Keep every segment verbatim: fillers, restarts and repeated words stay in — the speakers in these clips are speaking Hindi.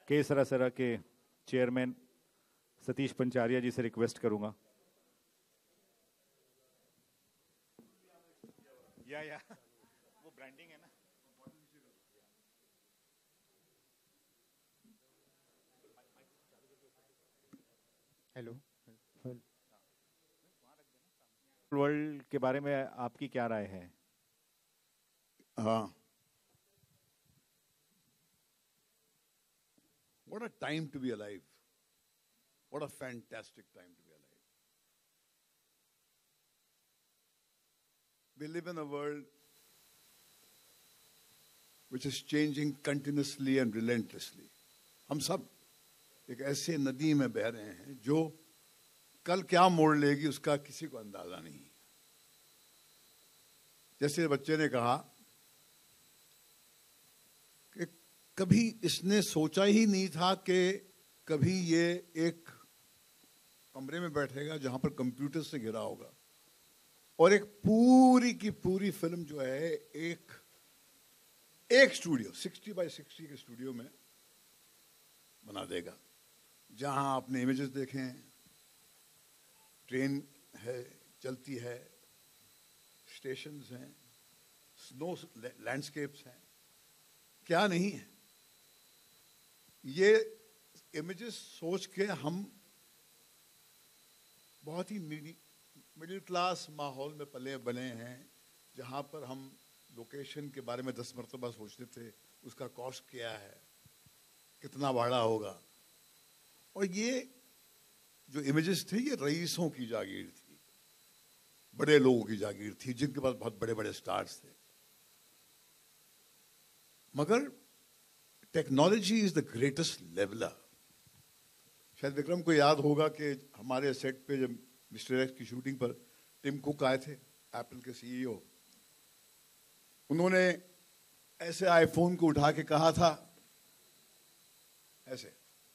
के सरासरा के चेयरमैन सतीश पंचारिया जी से रिक्वेस्ट करूंगा। या या वो ब्रांडिंग है ना। हेलो, वर्ल्ड के बारे में आपकी क्या राय है? हाँ, what a time to be alive. What a fantastic time to be alive. We live in a world which is changing continuously and relentlessly. हम सब एक ऐसे नदी में बह रहे हैं जो कल क्या मोड़ लेगी उसका किसी को अंदाजा नहीं। जैसे बच्चे ने कहा कि कभी इसने सोचा ही नहीं था कि कभी ये एक कमरे में बैठेगा जहां पर कंप्यूटर से घिरा होगा और एक पूरी की पूरी फिल्म जो है एक एक स्टूडियो सिक्सटी बाय सिक्सटी के स्टूडियो में बना देगा, जहां आपने इमेजेस देखें, ट्रेन है चलती है, स्टेशंस हैं, स्नो लैंडस्केप्स हैं, क्या नहीं है। ये इमेजेस सोच के हम बहुत ही मिडिल क्लास माहौल में पले बने हैं, जहां पर हम लोकेशन के बारे में दस मरतबा सोचते थे उसका कॉस्ट क्या है, कितना भाड़ा होगा। और ये जो इमेजेस थे ये रईसों की जागीर थी, बड़े लोगों की जागीर थी जिनके पास बहुत बड़े बड़े स्टार्स थे। मगर technology is the greatest leveller. शायद विक्रम को याद होगा कि हमारे सेट पे जब मिस्टर एक्स की शूटिंग पर टिम कुक आए थे, एप्पल के सीईओ, उन्होंने ऐसे आईफोन को उठा के कहा था ऐसे,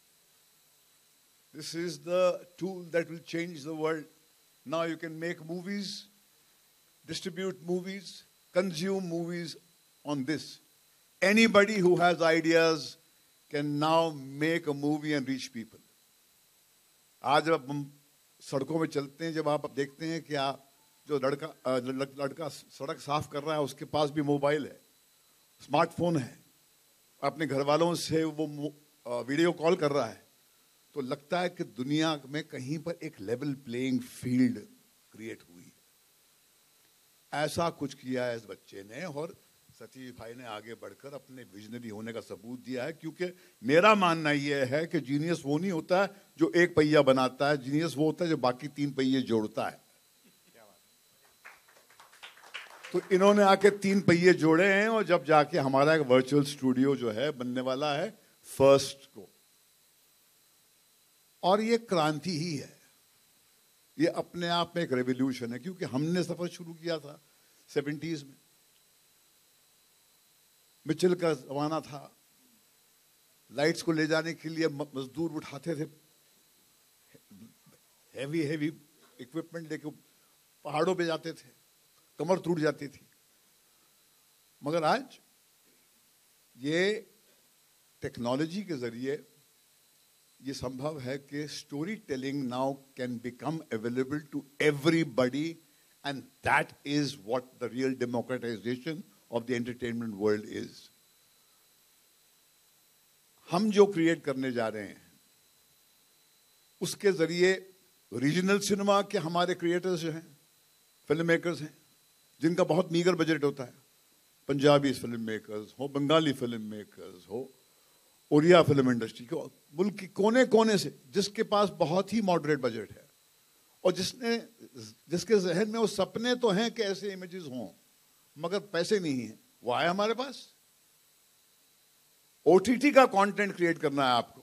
this is the tool that will change the world. Now you can make movies, distribute movies, consume movies on this. Anybody who has ideas can now make a movie and reach people. आज जब हम सड़कों में चलते हैं, जब आप देखते हैं कि आप जो लड़का लड़का सड़क साफ कर रहा है उसके पास भी मोबाइल है, स्मार्टफोन है, अपने घर वालों से वो वीडियो कॉल कर रहा है, तो लगता है कि दुनिया में कहीं पर एक लेवल प्लेइंग फील्ड क्रिएट हुई। ऐसा कुछ किया है इस बच्चे ने और सतीश भाई ने आगे बढ़कर अपने विजनरी होने का सबूत दिया है। क्योंकि मेरा मानना यह है कि जीनियस वो नहीं होता है जो एक पहिया बनाता है, जीनियस वो होता है जो बाकी तीन पहिए जोड़ता है। तो इन्होंने आके तीन पहिए जोड़े हैं और जब जाके हमारा एक वर्चुअल स्टूडियो जो है बनने वाला है फर्स्ट को, और ये क्रांति ही है, ये अपने आप में एक रेवोल्यूशन है। क्योंकि हमने सफर शुरू किया था सेवेंटीज में, मिचेल का जमाना था, लाइट्स को ले जाने के लिए मजदूर उठाते थे हैवी हैवी इक्विपमेंट लेके, पहाड़ों पे जाते थे, कमर टूट जाती थी। मगर आज ये टेक्नोलॉजी के जरिए ये संभव है कि story telling now can become available to everybody, and that is what the real democratisation of the entertainment world is. हम जो क्रिएट करने जा रहे हैं उसके जरिए रीजनल सिनेमा के हमारे क्रिएटर्स जो हैं, फिल्म मेकर्स हैं, जिनका बहुत मीगर बजट होता है, पंजाबी फिल्म मेकर्स हो, बंगाली फिल्म मेकर्स हो, उड़िया फिल्म इंडस्ट्री को मुल्क के कोने कोने से, जिसके पास बहुत ही मॉडरेट बजट है और जिसने जिसके जहन में वो सपने तो हैं कि ऐसे इमेजेस हों मगर पैसे नहीं है, वो आए हमारे पास। ओटीटी का कंटेंट क्रिएट करना है आपको,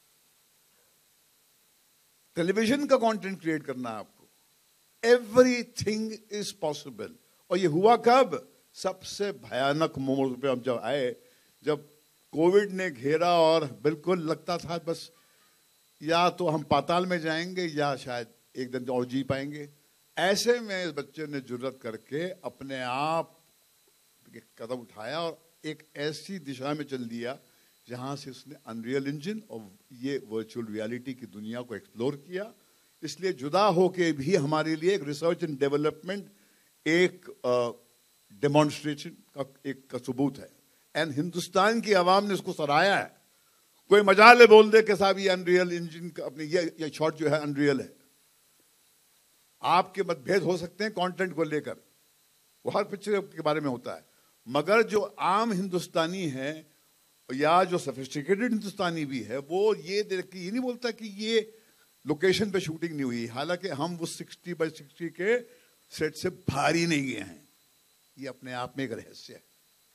टेलीविजन का कंटेंट क्रिएट करना है आपको, एवरीथिंग इज पॉसिबल। और ये हुआ कब? सबसे भयानक मोड़ पे हम जब आए, जब कोविड ने घेरा और बिल्कुल लगता था बस या तो हम पाताल में जाएंगे या शायद एक दिन और जी पाएंगे। ऐसे में इस बच्चे ने जुर्रत करके अपने आप एक कदम उठाया और एक ऐसी दिशा में चल दिया जहां से उसने अनरियल इंजन और ये वर्चुअल रियलिटी की दुनिया को एक्सप्लोर किया। इसलिए जुदा होके भी हमारे लिए एक रिसर्च एंड डेवलपमेंट, एक डेमोन्स्ट्रेशन का एक का सबूत है। एंड हिंदुस्तान की आवाम ने उसको सराहाया है। कोई मजाले बोल दे कि साहब ये अनरियल इंजन का अपने ये ये शॉट जो है अनरियल है। आपके मतभेद हो सकते हैं कंटेंट को लेकर, वो हर पिक्चर के बारे में होता है, मगर जो आम हिंदुस्तानी है या जो सोफिस्टिकेटेड हिंदुस्तानी भी है, वो ये देख के ये नहीं बोलता कि ये लोकेशन पे शूटिंग नहीं हुई, हालांकि हम वो सिक्सटी बाई सिक्सटी के सेट से बाहर ही नहीं गए हैं। ये अपने आप में एक रहस्य है।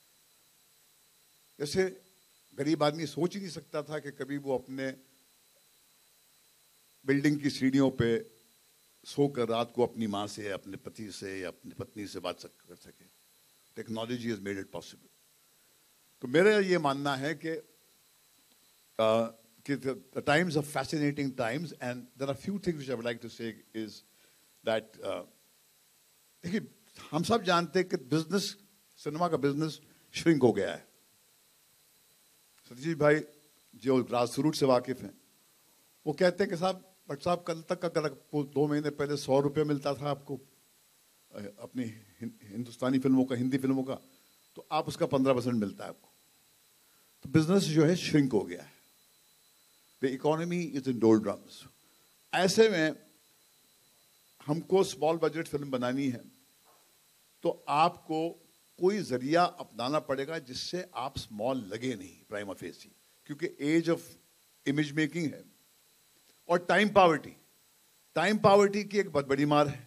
जैसे गरीब आदमी सोच ही नहीं सकता था कि कभी वो अपने बिल्डिंग की सीढ़ियों पे सोकर रात को अपनी माँ से, अपने पति से या अपनी पत्नी से बात कर सके। Technology has made it possible. तो मेरा ये मानना है कि uh, कि the times are fascinating times, and there are few things which I would like to say is that uh, देखिए, हम सब जानते हैं कि बिजनेस, सिनेमा का बिजनेस श्रिंक हो गया है। सतीश भाई जो ग्रास रूट से वाकिफ हैं, वो कहते हैं कि साहब बट साहब कल तक अगर आपको दो महीने पहले सौ रुपये मिलता था आपको अपनी हिंदुस्तानी फिल्मों का, हिंदी फिल्मों का, तो आप उसका पंद्रह परसेंट मिलता है आपको। तो बिजनेस जो है श्रिंक हो गया है। The economy is in doldrums. ऐसे में हमको स्मॉल बजट फिल्म बनानी है तो आपको कोई जरिया अपनाना पड़ेगा जिससे आप स्मॉल लगे नहीं प्राइमा फेसी, क्योंकि एज ऑफ इमेज मेकिंग है। और टाइम पावर्टी, टाइम पावर्टी की एक बहुत बड़ी मार है।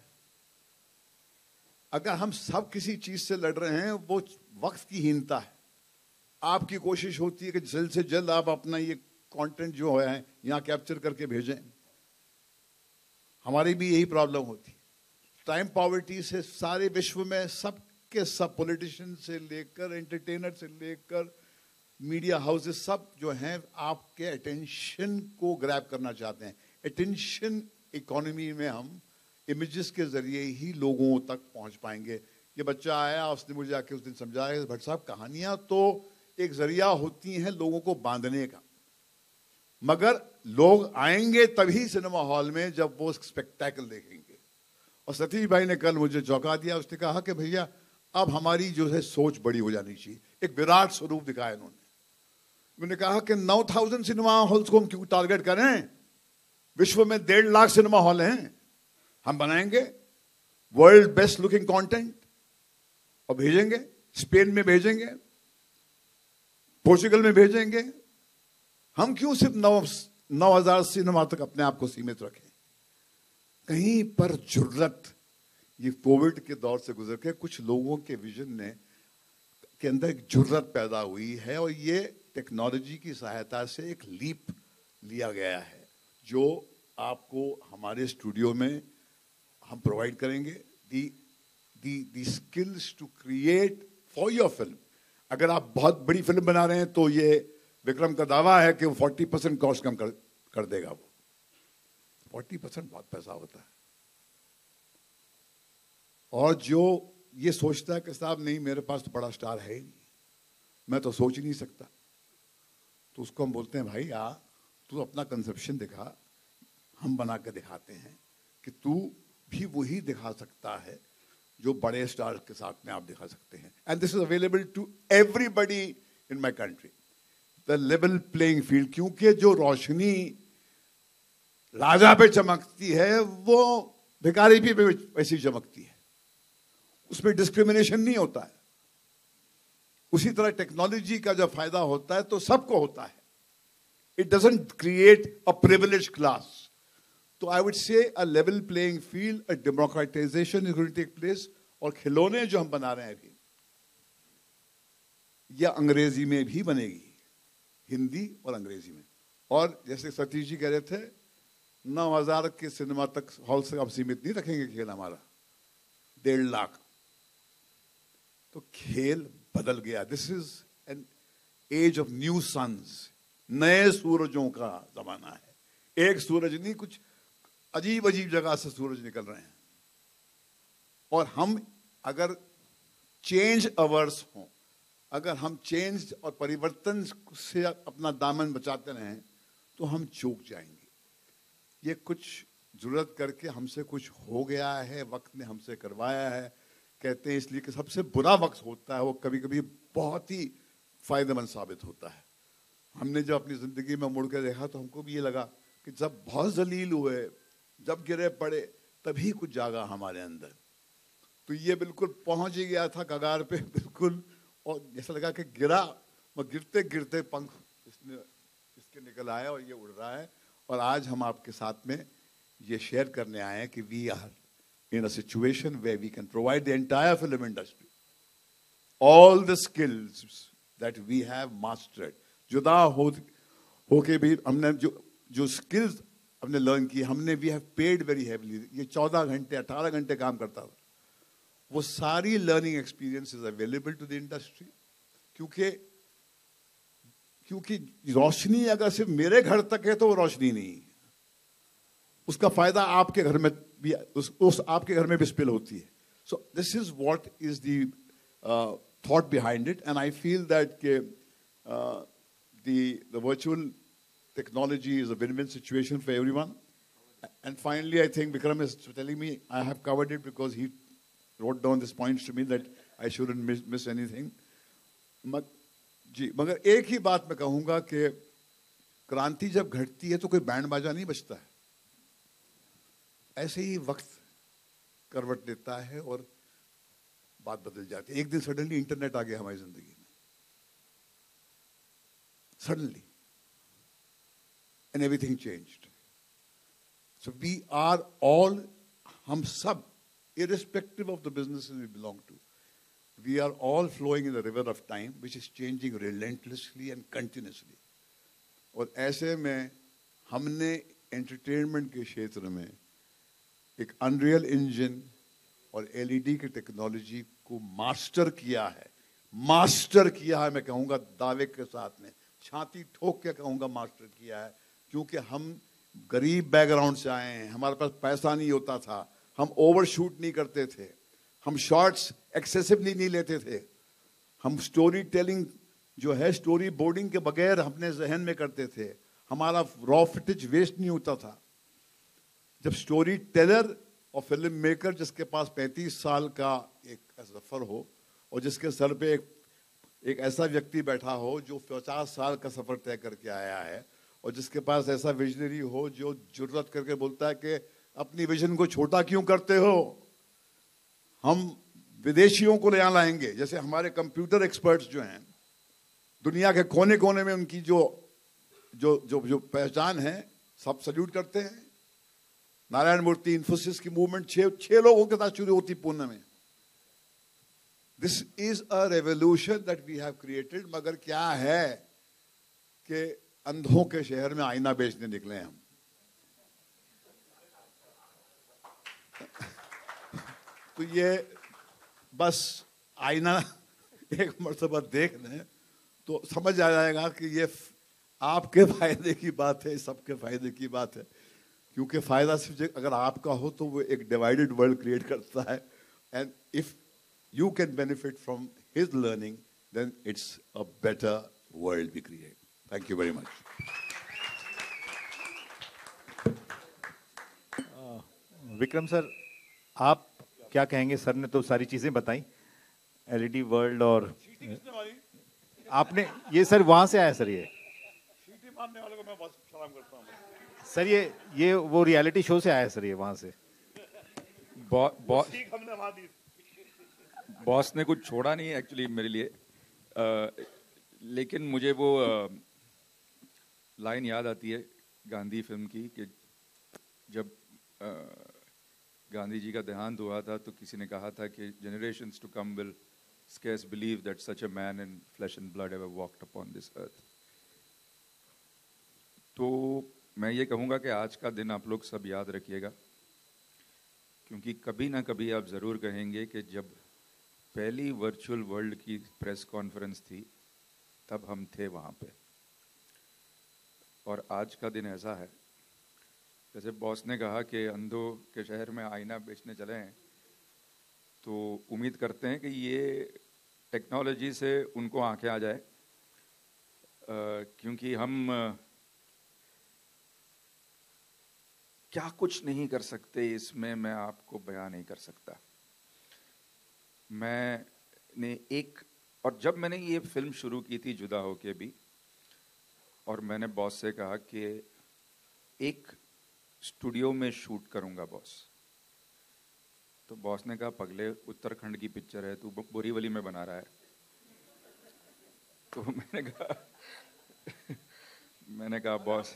अगर हम सब किसी चीज से लड़ रहे हैं, वो वक्त की हीनता है। आपकी कोशिश होती है कि जल्द से जल्द आप अपना ये कंटेंट जो है यहां कैप्चर करके भेजें। हमारी भी यही प्रॉब्लम होती। टाइम पावर्टी से सारे विश्व में सब के सब, पॉलिटिशियन से लेकर एंटरटेनर से लेकर मीडिया हाउसेस, सब जो हैं आपके अटेंशन को ग्रैब करना चाहते हैं। अटेंशन इकोनॉमी में हम इमेजेस के जरिए ही लोगों तक पहुंच पाएंगे। ये बच्चा आया, उसने मुझे आके उस दिन समझाया, भट्ट साहब कहानियां तो एक जरिया होती हैं लोगों को बांधने का, मगर लोग आएंगे तभी सिनेमा हॉल में जब वो स्पेक्टेकल देखेंगे। और सतीश भाई ने कल मुझे चौंका दिया। उसने कहा कि भैया अब हमारी जो है सोच बड़ी हो जानी चाहिए। एक विराट स्वरूप दिखाया इन्होंने। उन्होंने कहा कि नौ थाउजेंड सिनेमा हॉल्स को हम क्यों टारगेट करें? विश्व में डेढ़ लाख सिनेमा हॉल हैं। हम बनाएंगे वर्ल्ड बेस्ट लुकिंग कंटेंट और भेजेंगे, स्पेन में भेजेंगे, पोर्चुगल में भेजेंगे। हम क्यों सिर्फ नौ नौ हजार सिनेमा तक अपने आप को सीमित रखें? कहीं पर जुर्रत, ये कोविड के दौर से गुजर के कुछ लोगों के विजन ने के अंदर एक जुर्रत पैदा हुई है, और ये टेक्नोलॉजी की सहायता से एक लीप लिया गया है जो आपको हमारे स्टूडियो में हम प्रोवाइड करेंगे। The the the skills to create for your film. अगर आप बहुत बड़ी फिल्म बना रहे हैं तो ये विक्रम का दावा है कि वो फोर्टी परसेंट कॉस्ट कम कर, कर देगा। वो फोर्टी परसेंट बहुत पैसा होता है। और जो ये सोचता है कि साहब नहीं मेरे पास तो बड़ा स्टार है ही नहीं, मैं तो सोच ही नहीं सकता, तो उसको हम बोलते हैं भाई आ तू अपना कंसेप्शन दिखा, हम बना के दिखाते हैं कि तू भी वही दिखा सकता है जो बड़े स्टार के साथ में आप दिखा सकते हैं। And this is available to everybody in my country. The level playing field, क्योंकि जो रोशनी राजा पे चमकती है वो भिखारी भी वैसी चमकती है, उसमें डिस्क्रिमिनेशन नहीं होता है। उसी तरह टेक्नोलॉजी का जब फायदा होता है तो सबको होता है। It doesn't create a privileged class. तो I would say a level playing field, a democratisation is going to take place. और खिलौने जो हम बना रहे हैं अभी, यह अंग्रेजी में भी बनेगी, हिंदी और अंग्रेजी में। और जैसे सतीश जी कह रहे थे, नौ हजार के सिनेमा तक हॉल से आप सीमित नहीं रखेंगे खेल हमारा, डेढ़ लाख। तो खेल बदल गया। This is an age of new suns. नए सूरजों का जमाना है। एक सूरज नहीं, कुछ अजीब अजीब जगह से सूरज निकल रहे हैं। और हम अगर चेंज अवर्स हों, अगर हम चेंज और परिवर्तन से अपना दामन बचाते रहें तो हम चूक जाएंगे। ये कुछ जरूरत करके हमसे कुछ हो गया है, वक्त ने हमसे करवाया है। कहते हैं इसलिए कि सबसे बुरा वक्त होता है वो कभी कभी बहुत ही फायदेमंद साबित होता है। हमने जब अपनी जिंदगी में मुड़ के देखा तो हमको भी ये लगा कि जब बहुत जलील हुए, जब गिरे पड़े, तभी कुछ जागा हमारे अंदर। तो ये बिल्कुल पहुंच ही गया था कगार पे बिल्कुल, और जैसा लगा कि गिरा, वो गिरते गिरते पंख इसने इसके निकल आया और ये उड़ रहा है। और आज हम आपके साथ में ये शेयर करने आए हैं कि we are in a situation where we can provide the entire film industry all the skills that we have mastered. Judaa Ho होके भी हमने जो जो स्किल्स हमने लर्न की, हमने we have paid very heavily. ये चौदह घंटे अठारह घंटे काम करता था, वो सारी learning experience is available to the industry. क्योंकि क्योंकि रोशनी अगर सिर्फ मेरे घर तक है तो वो रोशनी नहीं है, उसका फायदा आपके घर में भी, उस, उस आपके घर में भी स्पिल होती है। So this is what is the thought behind it, and I feel that के the virtual technology is a win-win situation for everyone. And finally, I think Vikram is telling me I have covered it because he wrote down these points to me that I shouldn't miss, miss anything. मग, जी, मगर एक ही बात मैं कहूँगा कि क्रांति जब घटती है तो कोई बैंड बाजा नहीं बजता है। ऐसे ही वक्त करवट लेता है और बात बदल जाती है। एक दिन सडनली इंटरनेट आ गया हमारी जिंदगी में, suddenly, and everything changed. So we are all, hum sab, irrespective of the businesses we belong to, we are all flowing in the river of time, which is changing relentlessly and continuously. और ऐसे में हमने एंटरटेनमेंट के क्षेत्र में एक अनरियल इंजन और एलईडी की टेक्नोलॉजी को मास्टर किया है, मास्टर किया है। मैं कहूँगा दावे के साथ में, छाती ठोक के कहूँगा मास्टर किया है। क्योंकि हम गरीब बैकग्राउंड से आए हैं, हमारे पास पैसा नहीं होता था, हम ओवर शूट नहीं करते थे, हम शॉर्ट्स एक्सेसिवली नहीं लेते थे, हम स्टोरी टेलिंग जो है स्टोरी बोर्डिंग के बगैर अपने जहन में करते थे, हमारा रॉ फिटेज वेस्ट नहीं होता था। जब स्टोरी टेलर और फिल्म मेकर जिसके पास पैंतीस साल का एक सफर हो और जिसके सर पे एक, एक ऐसा व्यक्ति बैठा हो जो पचास साल का सफर तय करके आया है, और जिसके पास ऐसा विजनरी हो जो जुर्रत करके बोलता है कि अपनी विजन को छोटा क्यों करते हो, हम विदेशियों को ले लाएंगे। जैसे हमारे कंप्यूटर एक्सपर्ट्स जो हैं दुनिया के कोने कोने में, उनकी जो जो जो जो पहचान है, सब सल्यूट करते हैं। नारायण मूर्ति, इन्फोसिस की मूवमेंट छह छह लोगों के साथ शुरू होती पुणे में। This is a revolution that we have created. मगर क्या है कि अंधों के शहर में आईना बेचने निकले हैं हम। तो ये बस आईना एक मर्तबा देख लें तो समझ आ जाएगा कि ये आपके फायदे की बात है, सबके फायदे की बात है। क्योंकि फायदा सिर्फ अगर आपका हो तो वो एक डिवाइडेड वर्ल्ड क्रिएट करता है। And if you can benefit from his learning then it's a better world we create. Thank you very much. Vikram sir, आप क्या कहेंगे? सर ने तो सारी चीजें बताई, एलईडी वर्ल्ड, और आपने ये सर वहां से आया सर, ये सीटी मारने वाले को मैं बहुत सलाम करता हूं सर। ये ये वो रियलिटी शो से आया सर, ये वहां से। बॉ, बॉ, हमने वहां दी। बॉस ने कुछ छोड़ा नहीं एक्चुअली मेरे लिए, आ, लेकिन मुझे वो आ, लाइन याद आती है गांधी फिल्म की कि जब आ, गांधी जी का देहांत हुआ था तो किसी ने कहा था कि generations to come will scarce believe that such a man in flesh and blood ever walked upon this earth. तो मैं ये कहूँगा कि आज का दिन आप लोग सब याद रखिएगा, क्योंकि कभी ना कभी आप ज़रूर कहेंगे कि जब पहली वर्चुअल वर्ल्ड की प्रेस कॉन्फ्रेंस थी तब हम थे वहाँ पे। और आज का दिन ऐसा है, जैसे बॉस ने कहा कि अंधों के शहर में आईना बेचने चले हैं, तो उम्मीद करते हैं कि ये टेक्नोलॉजी से उनको आंखें आ जाए, uh, क्योंकि हम uh, क्या कुछ नहीं कर सकते इसमें मैं आपको बयान नहीं कर सकता। मैंने एक और जब मैंने ये फिल्म शुरू की थी जुदा होके भी, और मैंने बॉस से कहा कि एक स्टूडियो में शूट करूंगा बॉस, तो बॉस ने कहा पगले उत्तराखंड की पिक्चर है, तू बोरीवली में बना रहा है। तो मैंने कहा मैंने कहा बॉस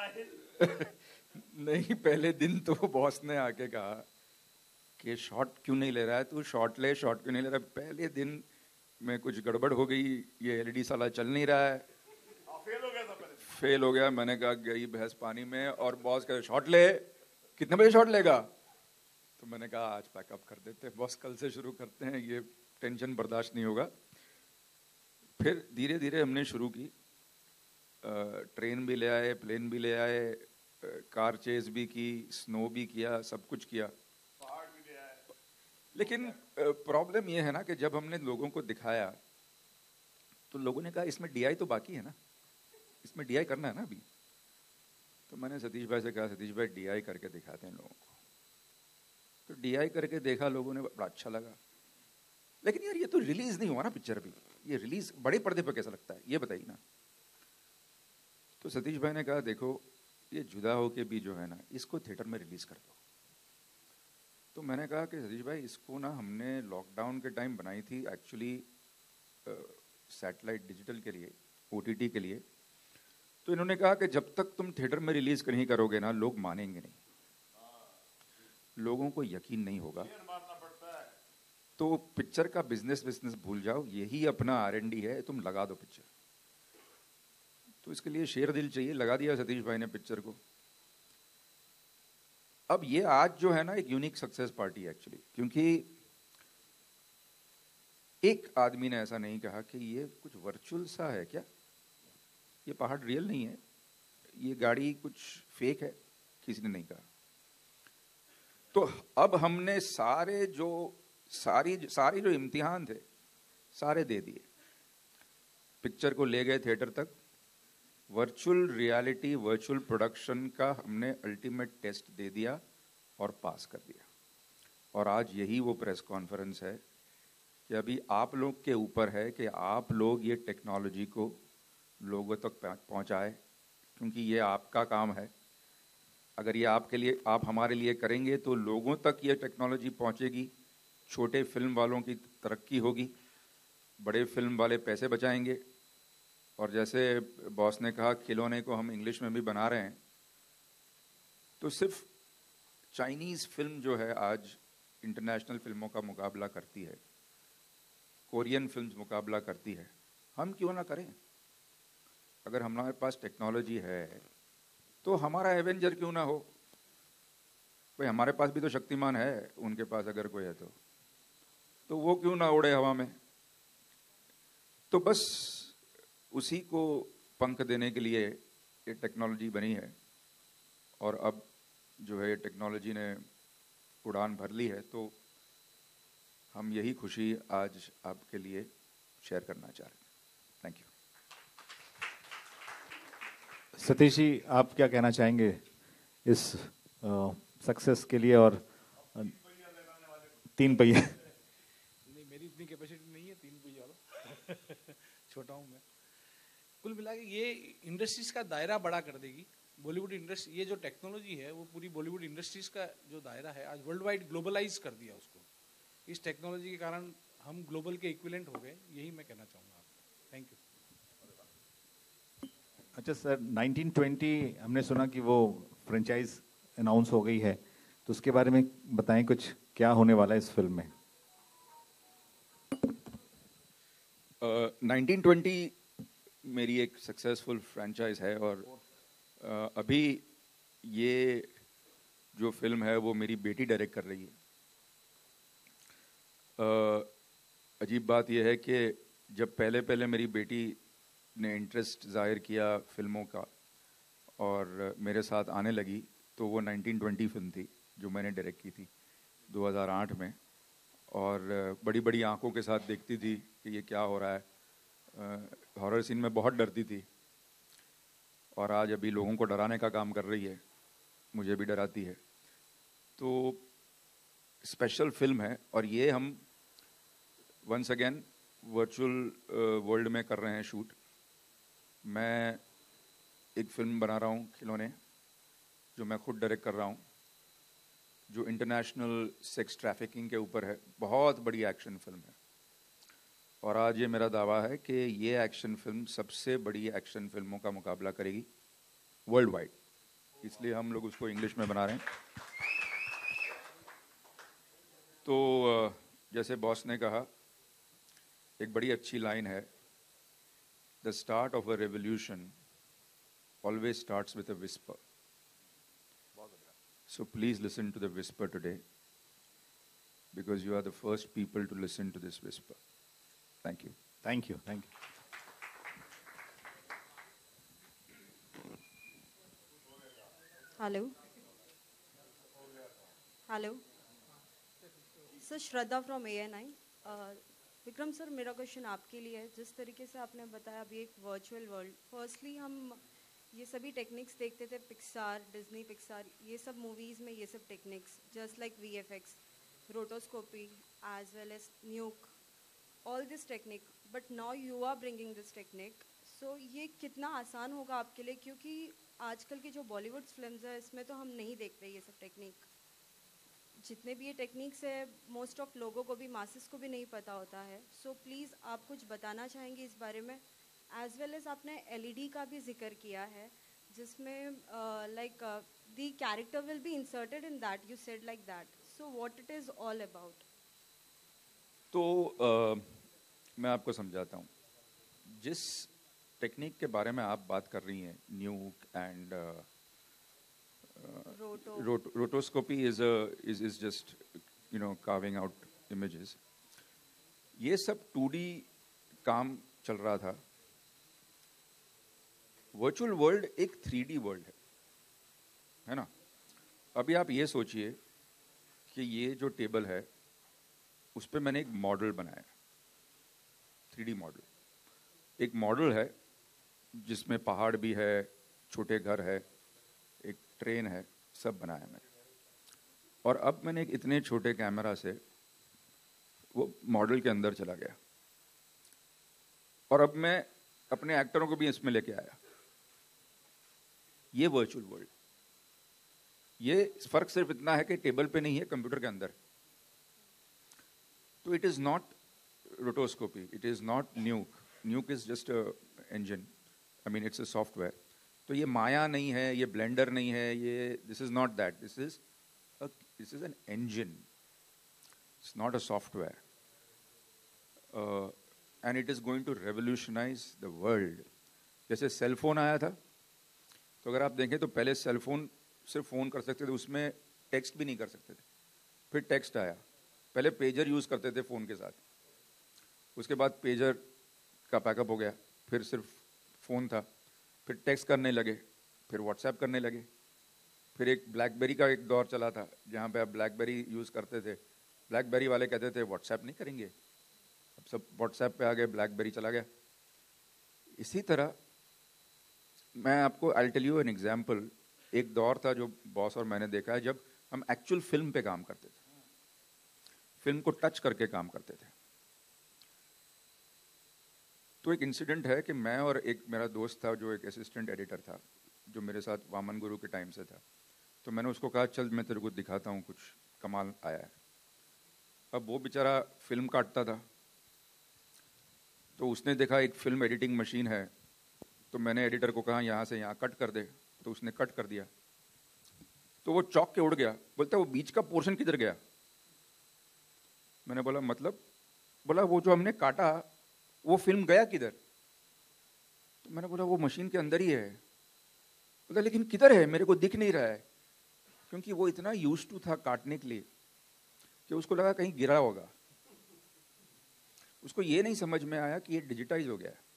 नहीं, पहले दिन तो बॉस ने आके कहा कि शॉट क्यों नहीं ले रहा है तू, शॉट ले, शॉट क्यों नहीं ले रहा है। पहले दिन में कुछ गड़बड़ हो गई, ये एलईडी साला चल नहीं रहा है, फेल हो गया था पहले। फेल हो गया। मैंने कहा गई भैंस पानी में, और बॉस कहे शॉट ले, कितने बजे शॉट लेगा? तो मैंने कहा आज पैकअप कर देते हैं बॉस, कल से शुरू करते हैं, ये टेंशन बर्दाश्त नहीं होगा। फिर धीरे धीरे हमने शुरू की, ट्रेन भी ले आए, प्लेन भी ले आए, कार चेज भी की, स्नो भी किया, सब कुछ किया, पहाड़ भी ले आए। लेकिन प्रॉब्लम ये है ना कि जब हमने लोगों को दिखाया तो लोगों ने कहा इसमें डीआई तो बाकी है ना, इसमें डीआई करना है ना अभी। तो मैंने सतीश भाई से कहा सतीश भाई डीआई करके दिखाते हैं लोगों को। तो डीआई करके देखा लोगों ने, बड़ा अच्छा लगा। लेकिन यार ये तो रिलीज नहीं हुआ ना पिक्चर भी, ये रिलीज बड़े पर्दे पर कैसा लगता है ये बताइए ना। तो सतीश भाई ने कहा देखो ये जुदा होके भी जो है ना, इसको थिएटर में रिलीज कर दो। तो मैंने कहा कि सतीश भाई इसको ना हमने लॉकडाउन के टाइम बनाई थी एक्चुअली सैटेलाइट डिजिटल के लिए, ओटीटी के लिए। तो इन्होंने कहा कि जब तक तुम थिएटर में रिलीज नहीं करोगे ना लोग मानेंगे नहीं, लोगों को यकीन नहीं होगा। तो पिक्चर का बिजनेस बिजनेस भूल जाओ, यही अपना आर एन डी है, तुम लगा दो पिक्चर। तो इसके लिए शेर दिल चाहिए, लगा दिया सतीश भाई ने पिक्चर को। अब ये आज जो है ना एक यूनिक सक्सेस पार्टी है एक्चुअली, क्योंकि एक आदमी ने ऐसा नहीं कहा कि ये कुछ वर्चुअल सा है क्या, ये पहाड़ रियल नहीं है, ये गाड़ी कुछ फेक है, किसी ने नहीं कहा। तो अब हमने सारे जो सारी सारी जो इम्तिहान थे सारे दे दिए, पिक्चर को ले गए थिएटर तक, वर्चुअल रियलिटी वर्चुअल प्रोडक्शन का हमने अल्टीमेट टेस्ट दे दिया और पास कर दिया। और आज यही वो प्रेस कॉन्फ्रेंस है कि अभी आप लोग के ऊपर है कि आप लोग ये टेक्नोलॉजी को लोगों तक पहुंचाए, क्योंकि ये आपका काम है। अगर ये आपके लिए आप हमारे लिए करेंगे तो लोगों तक ये टेक्नोलॉजी पहुंचेगी, छोटे फिल्म वालों की तरक्की होगी, बड़े फिल्म वाले पैसे बचाएंगे। और जैसे बॉस ने कहा खिलौने को हम इंग्लिश में भी बना रहे हैं, तो सिर्फ चाइनीज़ फिल्म जो है आज इंटरनेशनल फिल्मों का मुकाबला करती है, कोरियन फिल्म्स मुकाबला करती है, हम क्यों ना करें? अगर हमारे पास टेक्नोलॉजी है तो हमारा एवेंजर क्यों ना हो? भाई हमारे पास भी तो शक्तिमान है, उनके पास अगर कोई है तो तो वो क्यों ना उड़े हवा में? तो बस उसी को पंख देने के लिए ये टेक्नोलॉजी बनी है। और अब जो है टेक्नोलॉजी ने उड़ान भर ली है, तो हम यही खुशी आज आपके लिए शेयर करना चाह रहे हैं। Thank you. सतीश जी, आप क्या कहना चाहेंगे इस सक्सेस के लिए? और तीन पहिया नहीं, मेरी इतनी कैपेसिटी नहीं है तीन पहिया वाला छोटा हूँ मैं। कुल मिला के ये इंडस्ट्रीज का दायरा बड़ा कर देगी। बॉलीवुड इंडस्ट्री, ये जो टेक्नोलॉजी है वो पूरी बॉलीवुड इंडस्ट्रीज का जो दायरा है आज वर्ल्ड वाइड ग्लोबलाइज कर दिया उसको। इस टेक्नोलॉजी के कारण हम ग्लोबल के इक्विवेलेंट हो गए, यही मैं कहना चाहूँगा आपको। Thank you. अच्छा सर, नाइनटीन ट्वेंटी हमने सुना कि वो फ्रेंचाइज अनाउंस हो गई है, तो उसके बारे में बताएं कुछ, क्या होने वाला है इस फिल्म में? नाइनटीन ट्वेंटी मेरी एक सक्सेसफुल फ्रेंचाइज है, और uh, अभी ये जो फिल्म है वो मेरी बेटी डायरेक्ट कर रही है। uh, अजीब बात यह है कि जब पहले पहले मेरी बेटी ने इंटरेस्ट जाहिर किया फिल्मों का और मेरे साथ आने लगी, तो वो नाइनटीन ट्वेंटी फिल्म थी जो मैंने डायरेक्ट की थी दो हज़ार आठ में। और बड़ी बड़ी आंखों के साथ देखती थी कि ये क्या हो रहा है, हॉरर सीन में बहुत डरती थी, और आज अभी लोगों को डराने का काम कर रही है, मुझे भी डराती है। तो स्पेशल फिल्म है, और ये हम वंस अगेन वर्चुअल वर्ल्ड में कर रहे हैं शूट। मैं एक फिल्म बना रहा हूँ खिलौने, जो मैं खुद डायरेक्ट कर रहा हूँ, जो इंटरनेशनल सेक्स ट्रैफिकिंग के ऊपर है। बहुत बड़ी एक्शन फिल्म है, और आज ये मेरा दावा है कि ये एक्शन फिल्म सबसे बड़ी एक्शन फिल्मों का मुकाबला करेगी वर्ल्ड वाइड, इसलिए हम लोग उसको इंग्लिश में बना रहे हैं। तो जैसे बॉस ने कहा, एक बड़ी अच्छी लाइन है, the start of a revolution always starts with a whisper. So please listen to the whisper today, because you are the first people to listen to this whisper. Thank you. Thank you. Thank you. Hello. Hello. Sir, Shraddha from A N I. Uh, Vikram sir, मेरा क्वेश्चन आपके लिए है। जिस तरीके से आपने बताया अभी एक वर्चुअल वर्ल्ड, फर्स्टली हम ये सभी टेक्निक्स देखते थे पिक्सार, डिज्नी पिक्सार, ये सब मूवीज़ में ये सब techniques, just like V F X, rotoscopy, as well as Nuke, all this technique, but now you are bringing this technique. So ये कितना आसान होगा आपके लिए, क्योंकि आजकल की जो बॉलीवुड फिल्म्स है इसमें तो हम नहीं देखते ये सब टेक्निक। जितने भी ये टेक्निक्स है, मोस्ट ऑफ लोगों को भी, मासेस को भी नहीं पता होता है। सो so, प्लीज़ आप कुछ बताना चाहेंगे इस बारे में। एज वेल एज आपने एल ई डी का भी जिक्र किया है, जिसमें like the character will be inserted in that, you said like that, so what it is all about. तो uh, मैं आपको समझाता हूँ। जिस टेक्निक के बारे में आप बात कर रही हैं, Nuke and rotoscopy is is is just you know carving out images, ये सब टू डी काम चल रहा था। वर्चुअल वर्ल्ड एक थ्री डी वर्ल्ड है, है ना। अभी आप ये सोचिए कि ये जो टेबल है उस पर मैंने एक मॉडल बनाया, थ्री डी मॉडल। एक मॉडल है जिसमें पहाड़ भी है, छोटे घर है, एक ट्रेन है, सब बनाया मैंने। और अब मैंने एक इतने छोटे कैमरा से वो मॉडल के अंदर चला गया, और अब मैं अपने एक्टरों को भी इसमें लेके आया। ये वर्चुअल वर्ल्ड, ये फर्क सिर्फ इतना है कि टेबल पे नहीं है, कंप्यूटर के अंदर। तो it is not rotoscopy, it is not Nuke. Nuke is just a engine, I mean it's a software. तो ये माया नहीं है, ये ब्लेंडर नहीं है, ये this is not that, this is this is an engine, it's not a software, and it is going to revolutionise the world. जैसे सेल फोन आया था, तो अगर आप देखें तो पहले सेल फोन सिर्फ फोन कर सकते थे, उसमें टेक्स्ट भी नहीं कर सकते थे। फिर टेक्स्ट आया, पहले पेजर यूज करते थे फोन के साथ, उसके बाद पेजर का पैकअप हो गया, फिर सिर्फ फोन था, फिर टेक्स्ट करने लगे, फिर व्हाट्सएप करने लगे, फिर एक ब्लैकबेरी का एक दौर चला था जहाँ पे आप ब्लैकबेरी यूज करते थे। ब्लैकबेरी वाले कहते थे व्हाट्सएप नहीं करेंगे, अब सब व्हाट्सएप पे आ गए, ब्लैकबेरी चला गया। इसी तरह मैं आपको I tell you an example. एक दौर था जो बॉस और मैंने देखा है, जब हम एक्चुअल फिल्म पे काम करते थे, फिल्म को टच करके काम करते थे। तो एक इंसिडेंट है कि मैं और एक मेरा दोस्त था जो एक असिस्टेंट एडिटर था, जो मेरे साथ वामन गुरु के टाइम से था। तो मैंने उसको कहा चल मैं तेरे को दिखाता हूँ, कुछ कमाल आया है। अब वो बेचारा फिल्म काटता था, तो उसने देखा एक फिल्म एडिटिंग मशीन है, तो मैंने एडिटर को कहा यहाँ से यहाँ कट कर दे, तो उसने कट कर दिया। तो वो चौंक के उड़ गया, बोलता वो बीच का पोर्शन किधर गया। मैंने बोला मतलब? बोला वो जो हमने काटा वो फिल्म गया किधर? तो मैंने बोला वो मशीन के अंदर ही है। बोला लेकिन किधर है, मेरे को दिख नहीं रहा है। क्योंकि वो इतना यूज्ड टू था काटने के लिए कि उसको लगा कहीं गिरा होगा, उसको ये नहीं समझ में आया कि ये डिजिटाइज हो गया है।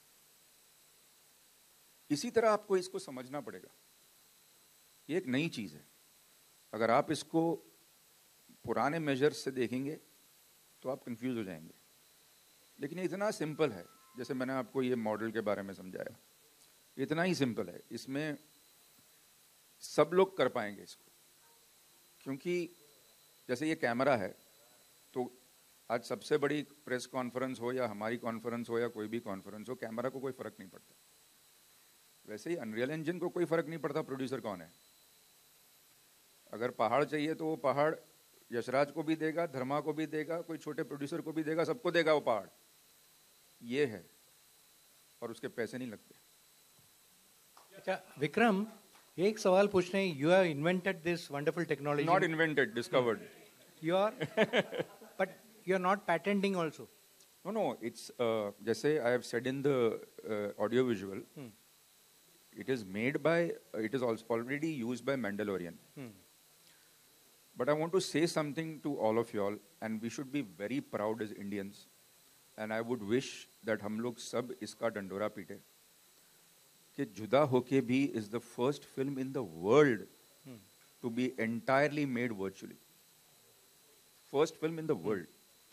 इसी तरह आपको इसको समझना पड़ेगा, ये एक नई चीज है। अगर आप इसको पुराने मेजर्स से देखेंगे तो तो आप कंफ्यूज हो जाएंगे। लेकिन ये इतना सिंपल है, जैसे मैंने आपको ये मॉडल के बारे में समझाया, इतना ही सिंपल है, इसमें सब लोग कर पाएंगे इसको। क्योंकि जैसे ये कैमरा है, तो आज सबसे बड़ी प्रेस कॉन्फ्रेंस हो या हमारी कॉन्फ्रेंस हो या कोई भी कॉन्फ्रेंस हो, कैमरा को कोई फर्क नहीं पड़ता। वैसे ही अनरियल इंजन को कोई फर्क नहीं पड़ता प्रोड्यूसर कौन है। अगर पहाड़ चाहिए तो वो पहाड़ यशराज को भी देगा, धर्मा को भी देगा, कोई छोटे प्रोड्यूसर को भी देगा, सबको देगा वो पहाड़। ये है, और उसके पैसे नहीं लगते। अच्छा विक्रम, एक सवाल पूछ रहे हैं, you have invented this wonderful technology. Not invented, discovered. You are, but you are not patenting also. No no, it's जैसे I have said in the audio visual, it is made by, it is also already used by Mandalorian. Hmm. But I want to say something to all of y'all, and we should be very proud as Indians. And I would wish that हम लोग सब इसका डंडोरा पीटे कि जुदा होके भी is the first film in the world hmm. to be entirely made virtually. First film in the world.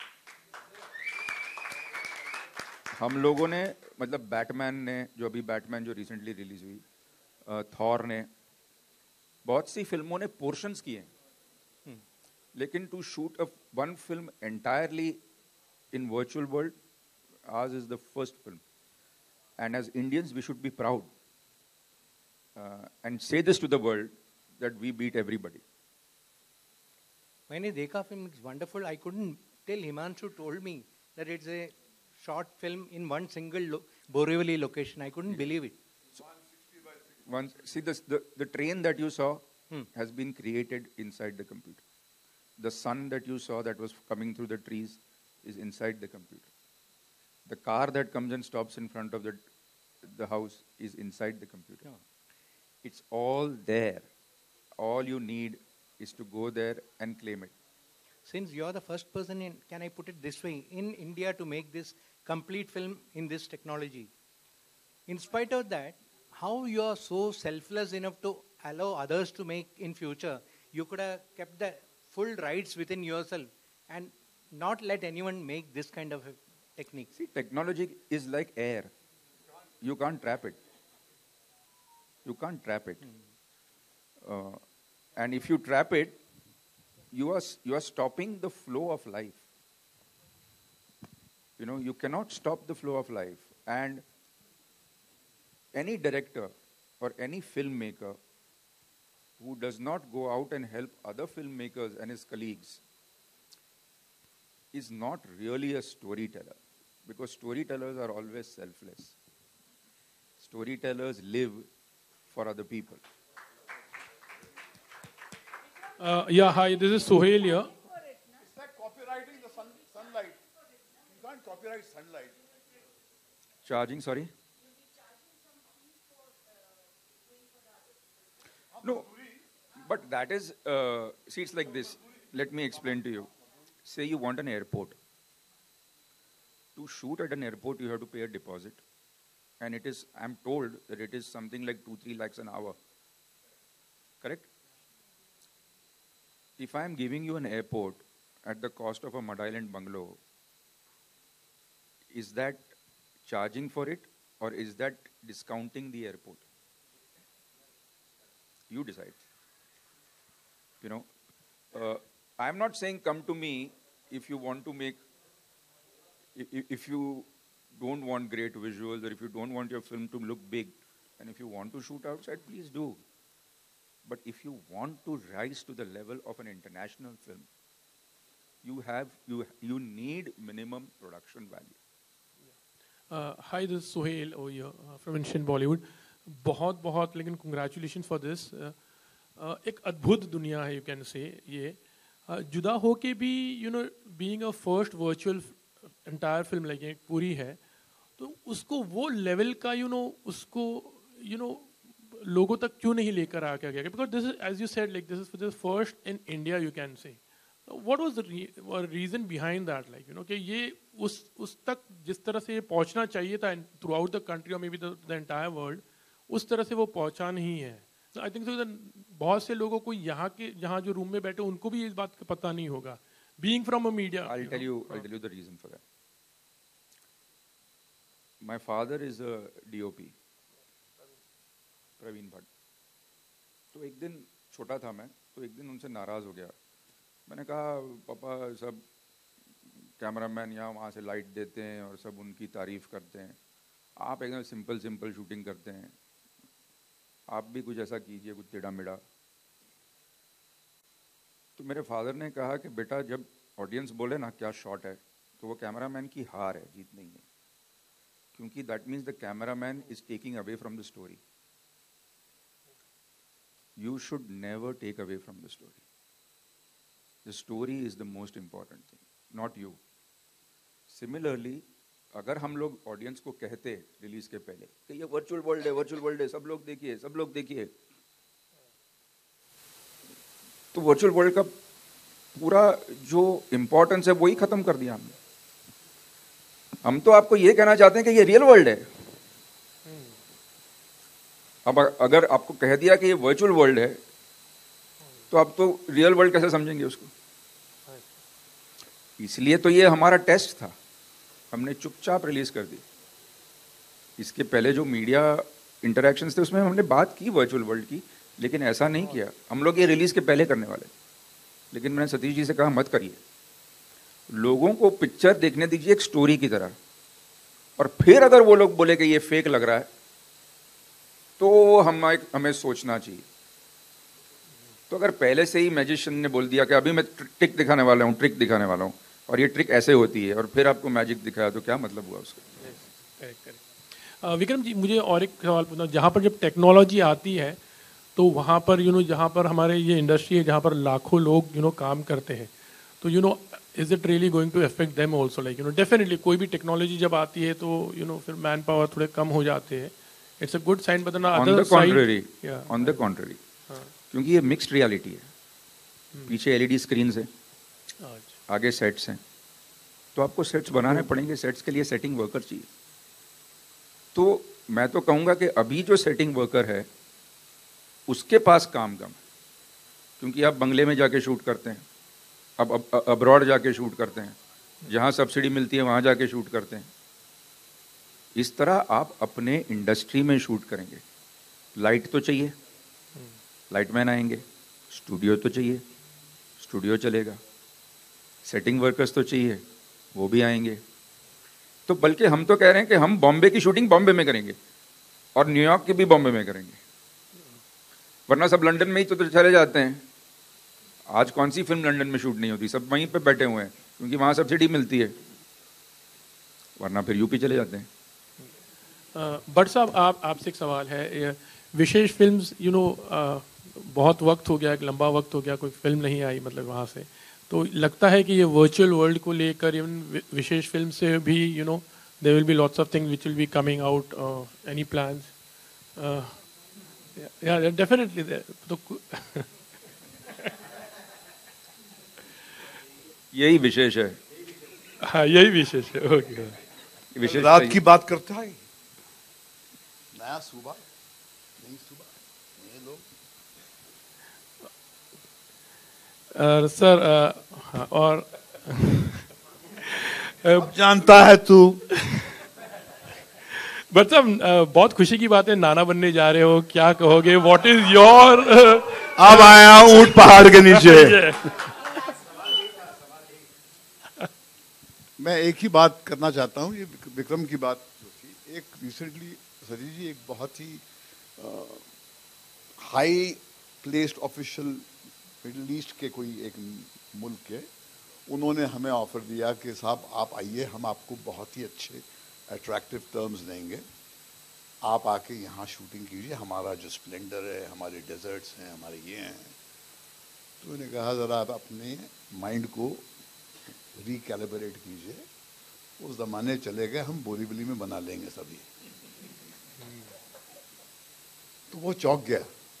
हम लोगों ने, मतलब बैटमैन ने, जो अभी बैटमैन जो रिसेंटली रिलीज हुई, थॉर ने, बहुत सी फिल्मों ने पोर्शंस किए हैं, hmm. लेकिन to shoot a one film entirely in virtual world, आज is the first film. And as Indians we should be proud and say this to the world that we beat everybody. मैंने देखा film, it's wonderful. I couldn't till Himanshu told me that it's a short film in one single lo- Borivali location. I couldn't believe it. So, one, see this, the the train that you saw hmm. has been created inside the computer. The sun that you saw that was coming through the trees is inside the computer. The car that comes and stops in front of the the house is inside the computer. Yeah. It's all there. All you need is to go there and claim it. Since you are the first person in, can I put it this way, in India to make this complete film in this technology, in spite of that, how you are so selfless enough to allow others to make in future? You could have kept the full rights within yourself and not let anyone make this kind of a technique. See, technology is like air. You can't trap it. You can't trap it. Mm. Uh, and if you trap it, you are you are stopping the flow of life. You know, you cannot stop the flow of life. And any director or any filmmaker who does not go out and help other filmmakers and his colleagues is not really a storyteller, because storytellers are always selfless. Storytellers live for other people. Uh, yeah, hi, this is Sohail here. It's like copywriting the sun, sunlight. You can't copyright sunlight. Charging, sorry? No, but that is, uh, see, it's like this. Let me explain to you. Say you want an airport. To shoot at an airport, you have to pay a deposit. And it is, I'm told that it is something like two, three lakhs an hour. Correct? If I am giving you an airport at the cost of a Mud Island bungalow, is that charging for it or is that discounting the airport? You decide. You know, uh, I'm not saying come to me if you want to make, if, if you don't want great visuals or if you don't want your film to look big, and if you want to shoot outside, please do. But if you want to rise to the level of an international film, you have you you need minimum production value. Uh, hi, this is Sohail over here uh, from Instant Bollywood. बहुत बहुत लेकिन congratulations for this. Uh, uh, एक अद्भुत दुनिया है, you can say ये. Uh, जुदा हो के भी you know being a first virtual entire film like एक पूरी है, तो उसको वो level का you know उसको you know लोगों तक क्यों नहीं लेकर आ गया? Because this is, as you said, like this is for the first in India, you can say. What was the re- reason behind that? Like you know कि ये उस उस तक जिस तरह से ये पहुंचना चाहिए था throughout the country or maybe the, the entire world, उस तरह से वो पहुंचा नहीं है. I think so that बहुत से लोगों को यहाँ के यहाँ जो रूम में बैठे उनको भी इस बात का पता नहीं होगा. being from a media. I'll you tell know. you. I'll tell you the reason for that. My father is a D O P, Praveen Bhatt. तो एक दिन छोटा था मैं, तो एक दिन उनसे नाराज हो गया. मैंने कहा पापा सब कैमरामैन यहाँ वहाँ से लाइट देते हैं और सब उनकी तारीफ करते हैं, आप एकदम सिंपल सिंपल शूटिंग करते हैं, आप भी कुछ ऐसा कीजिए, कुछ टेढ़ा मेढ़ा. तो मेरे फादर ने कहा कि बेटा जब ऑडियंस बोले ना क्या शॉट है, तो वो कैमरामैन की हार है, जीत नहीं है, क्योंकि that means the cameraman is taking away from the story. You should never take away from the story. The story is the most important thing, not you. Similarly, अगर हम लोग ऑडियंस को कहते रिलीज के पहले कि ये वर्चुअल वर्ल्ड है, वर्चुअल वर्ल्ड है, सब लोग देखिए, सब लोग देखिए, तो वर्चुअल वर्ल्ड का पूरा जो इंपॉर्टेंस है वही खत्म कर दिया हमने. हम तो आपको ये कहना चाहते हैं कि ये रियल वर्ल्ड है. अब अगर आपको कह दिया कि ये वर्चुअल वर्ल्ड है, तो आप तो रियल वर्ल्ड कैसे समझेंगे उसको? इसलिए तो ये हमारा टेस्ट था, हमने चुपचाप रिलीज कर दी. इसके पहले जो मीडिया इंटरेक्शंस थे उसमें हमने बात की वर्चुअल वर्ल्ड की, लेकिन ऐसा नहीं किया. हम लोग ये रिलीज के पहले करने वाले, लेकिन मैंने सतीश जी से कहा मत करिए, लोगों को पिक्चर देखने दीजिए एक स्टोरी की तरह, और फिर अगर वो लोग बोले कि ये फेक लग रहा है तो हम हमें सोचना चाहिए. तो अगर पहले से ही मैजिशियन ने बोल दिया कि अभी मैं ट्रिक दिखाने वाला हूँ, ट्रिक दिखाने वाला हूँ, और ये ट्रिक ऐसे होती है, और फिर आपको मैजिक दिखाया, तो क्या मतलब हुआ उसका? विक्रम जी, मुझे और एक सवाल पूछना. जहाँ पर जब टेक्नोलॉजी आती है तो वहाँ पर यू नो जहाँ पर हमारे ये इंडस्ट्री है, जहाँ पर लाखों लोग यू नो काम करते हैं, तो you know is it really going to affect them also? Like you know definitely कोई भी टेक्नोलॉजी जब आती है तो यू नो फिर मैन पावर थोड़े कम हो जाते हैं. It's a good sign, but on the on other the contrary, side, yeah. on the contrary, क्योंकि ये मिक्स्ड रियलिटी है. पीछे एलईडी स्क्रीन है, आगे सेट्स हैं, तो आपको सेट्स बनाने पड़ेंगे. सेट्स के लिए सेटिंग वर्कर चाहिए. तो मैं तो कहूँगा कि अभी जो सेटिंग वर्कर है उसके पास काम कम है, क्योंकि आप बंगले में जाके शूट करते हैं, अब अब्रॉड जाके शूट करते हैं, जहाँ सब्सिडी मिलती है वहाँ जाके शूट करते हैं. इस तरह आप अपने इंडस्ट्री में शूट करेंगे. लाइट तो चाहिए, लाइटमैन आएंगे, स्टूडियो तो चाहिए, स्टूडियो चलेगा, सेटिंग वर्कर्स तो चाहिए, वो भी आएंगे. तो बल्कि हम तो कह रहे हैं कि हम बॉम्बे की शूटिंग बॉम्बे में करेंगे और न्यूयॉर्क की भी बॉम्बे में करेंगे, वरना सब लंदन में ही तो, तो चले जाते हैं. आज कौन सी फिल्म लंदन में शूट नहीं होती, सब वहीं पे बैठे हुए हैं क्योंकि वहाँ सब्सिडी मिलती है, वरना फिर यूपी चले जाते हैं. बट साहब आप आपसे एक सवाल है. विशेष फिल्म्स यू नो बहुत वक्त हो गया, एक लंबा वक्त हो गया, कोई फिल्म नहीं आई मतलब वहाँ से, तो लगता है कि ये वर्चुअल वर्ल्ड को लेकर इवन विशेष फिल्म से भी you know there will be lots of things which will be coming out, any plans? Yeah definitely. तो यही विशेष है. हाँ यही विशेष है. ओके, विशेष रात की बात करता है, नया सुबह नहीं, सुबह ये लोग सर uh, और अब जानता है तू. बट साहब बहुत खुशी की बात है, नाना बनने जा रहे हो, क्या कहोगे? What is your? अब आया ऊंट पहाड़ के नीचे. मैं एक ही बात करना चाहता हूँ, ये विक्रम की बात जो थी, एक रिसेंटली सजी जी एक बहुत ही high placed official middle east के कोई एक मुल्क के, उन्होंने हमें ऑफर दिया कि साहब आप आइए, हम आपको बहुत ही अच्छे अट्रैक्टिव टर्म्स देंगे, आप आके यहाँ शूटिंग कीजिए, हमारा जो स्प्लेंडर है, हमारे डेजर्ट्स हैं, हमारे ये हैं. तो उन्होंने कहा ज़रा आप अपने माइंड को रिकैलिब्रेट कीजिए, उस ज़माने चले गए, हम बोरीवली में बना लेंगे सभी. तो वो चौंक गया.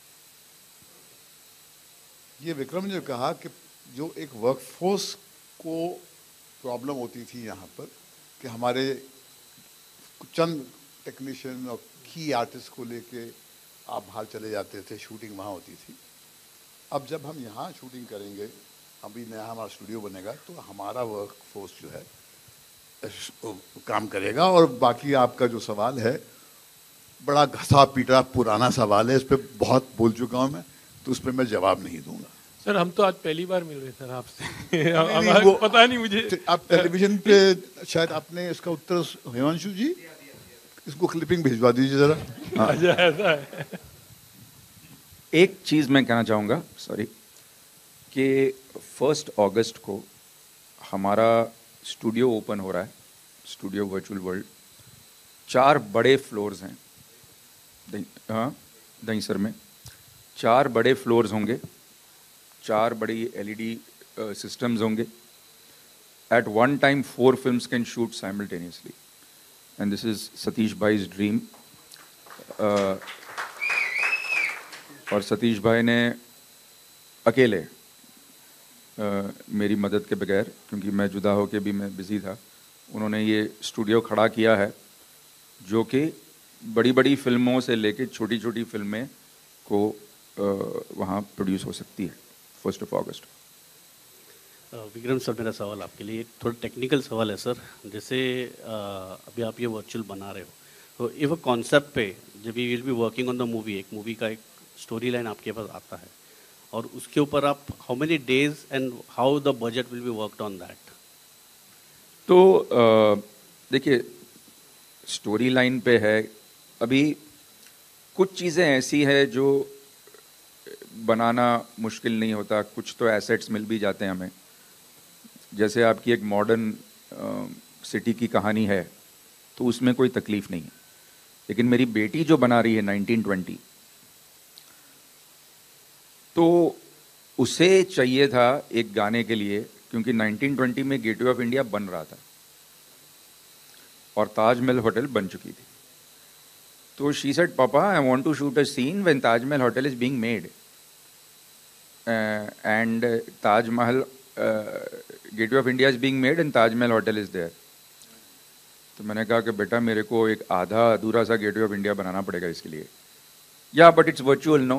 ये विक्रम ने कहा कि जो एक वर्कफोर्स को प्रॉब्लम होती थी यहाँ पर, कि हमारे चंद टेक्नीशियन और की आर्टिस्ट को लेके आप बाहर चले जाते थे, शूटिंग वहाँ होती थी. अब जब हम यहाँ शूटिंग करेंगे अभी नया हमारा स्टूडियो बनेगा तो हमारा वर्क फोर्स जो है काम करेगा। और बाकी आपका जो सवाल है बड़ा घसा पीटा पुराना सवाल है, इस पर बहुत बोल चुका हूँ मैं, तो उस पर मैं जवाब नहीं दूंगा। सर हम तो आज पहली बार मिल रहे सर आपसे। नहीं, नहीं, वो, पता नहीं मुझे। आप टेलीविजन पे शायद आपने इसका उत्तर, हिमांशु जी इसको क्लिपिंग भिजवा दीजिए जरा। हाँ। ऐसा है। एक चीज मैं कहना चाहूँगा, सॉरी, कि फर्स्ट अगस्त को हमारा स्टूडियो ओपन हो रहा है, स्टूडियो वर्चुअल वर्ल्ड। चार बड़े फ्लोर्स हैं, हाँ दहीसर में चार बड़े फ्लोर्स होंगे, चार बड़ी एलईडी सिस्टम्स होंगे। At one time four films can shoot simultaneously and this is Satish भाई's ड्रीम। और सतीश भाई ने अकेले uh, मेरी मदद के बगैर, क्योंकि मैं जुदा होके भी मैं बिजी था, उन्होंने ये स्टूडियो खड़ा किया है जो कि बड़ी बड़ी फिल्मों से लेके छोटी छोटी फिल्में को uh, वहाँ प्रोड्यूस हो सकती है first of August. Vikram sir, मेरा सवाल आपके लिए एक थोड़ा टेक्निकल सवाल है सर। जैसे अभी आप ये वर्चुअल बना रहे हो, तो ये वो कॉन्सेप्ट पे जब you will be working on the movie, एक मूवी का एक स्टोरी लाइन आपके पास आता है और उसके ऊपर आप how many days and how the budget will be worked on that? तो देखिए, स्टोरी लाइन पे है अभी कुछ चीज़ें ऐसी है जो बनाना मुश्किल नहीं होता, कुछ तो एसेट्स मिल भी जाते हैं हमें। जैसे आपकी एक मॉडर्न सिटी की कहानी है तो उसमें कोई तकलीफ नहीं है, लेकिन मेरी बेटी जो बना रही है नाइनटीन ट्वेंटी, तो उसे चाहिए था एक गाने के लिए, क्योंकि नाइनटीन ट्वेंटी में गेटवे ऑफ इंडिया बन रहा था और ताजमहल होटल बन चुकी थी। तो she said, papa I want to shoot a scene when Taj Mahal hotel is being made and Taj Mahal gateway of India is being made and Taj Mahal hotel is there. तो मैंने कहा कि बेटा मेरे को एक आधा अधूरा सा गेटवे ऑफ इंडिया बनाना पड़ेगा इसके लिए। या बट इट्स वर्चुअल नो।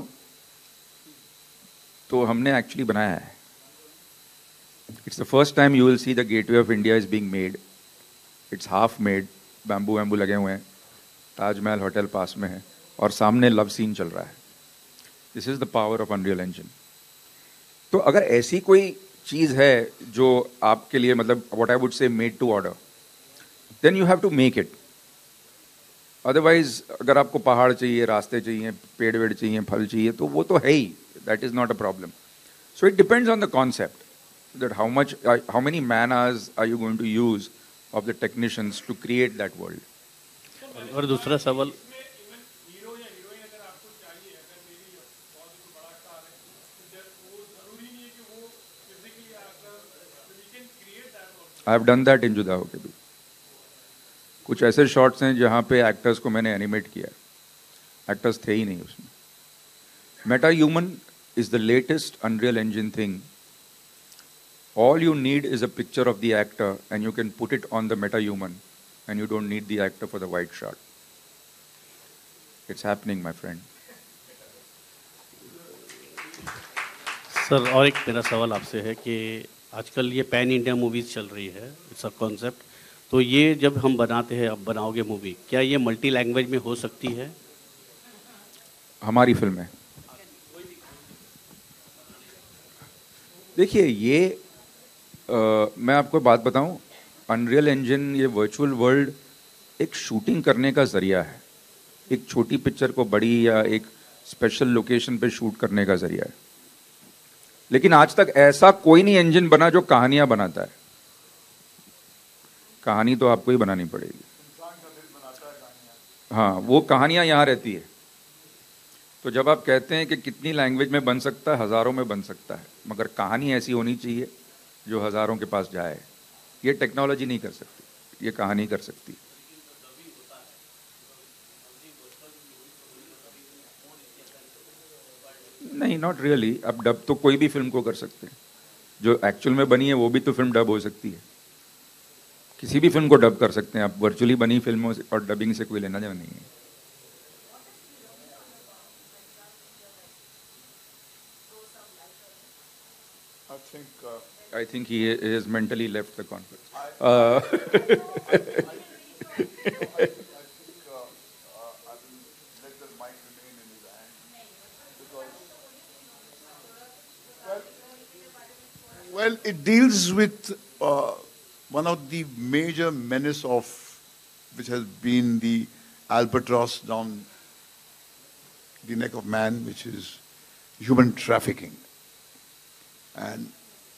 तो हमने एक्चुअली बनाया है। It's the first time you will see the gateway of India is being made. It's half made, bamboo वैम्बू लगे हुए हैं, ताजमहल होटल पास में है और सामने लव सीन चल रहा है। This is the power of unreal engine. तो अगर ऐसी कोई चीज है जो आपके लिए, मतलब what I would say made to order, then you have to make it. Otherwise अगर आपको पहाड़ चाहिए, रास्ते चाहिए, पेड़ वेड़ चाहिए, फल चाहिए, तो वो तो है ही, that is not a problem. So it depends on the concept that how much, how many man hours are you going to use of the technicians to create that world. और दूसरा सवाल, I have done that in Judaa Hoke भी। कुछ ऐसे शॉट्स हैं जहां पे एक्टर्स को मैंने एनिमेट किया, एक्टर्स थे ही नहीं उसमें। Meta Human is the latest Unreal Engine thing. All you need is a picture of the actor and you can put it on the meta human and you don't need the actor for the white shot. It's happening, my friend. Sir और एक मेरा सवाल आपसे है कि आजकल ये पैन इंडिया मूवीज चल रही है, इट्स अ कॉन्सेप्ट, तो ये जब हम बनाते हैं, अब बनाओगे मूवी, क्या ये मल्टी लैंग्वेज में हो सकती है? हमारी फिल्म है। देखिए ये Uh, मैं आपको बात बताऊं, अनरियल इंजन, ये वर्चुअल वर्ल्ड एक शूटिंग करने का जरिया है, एक छोटी पिक्चर को बड़ी या एक स्पेशल लोकेशन पे शूट करने का जरिया है। लेकिन आज तक ऐसा कोई नहीं इंजन बना जो कहानियां बनाता है। कहानी तो आपको ही बनानी पड़ेगी। हाँ, वो कहानियां यहाँ रहती है। तो जब आप कहते हैं कि कितनी लैंग्वेज में बन सकता है, हजारों में बन सकता है, मगर कहानी ऐसी होनी चाहिए जो हजारों के पास जाए। ये टेक्नोलॉजी नहीं कर सकती, ये कहानी कर सकती। नहीं, नॉट रियली। अब डब तो कोई भी फिल्म को कर सकते हैं, जो एक्चुअल में बनी है वो भी तो फिल्म डब हो सकती है। किसी भी फिल्म को डब कर सकते हैं आप। वर्चुअली बनी फिल्मों से और डबिंग से कोई लेना देना नहीं है। I think. Uh, I think he has mentally left the conference. Uh, Well, it deals with uh, one of the major menace of which has been the albatross down the neck of man, which is human trafficking. And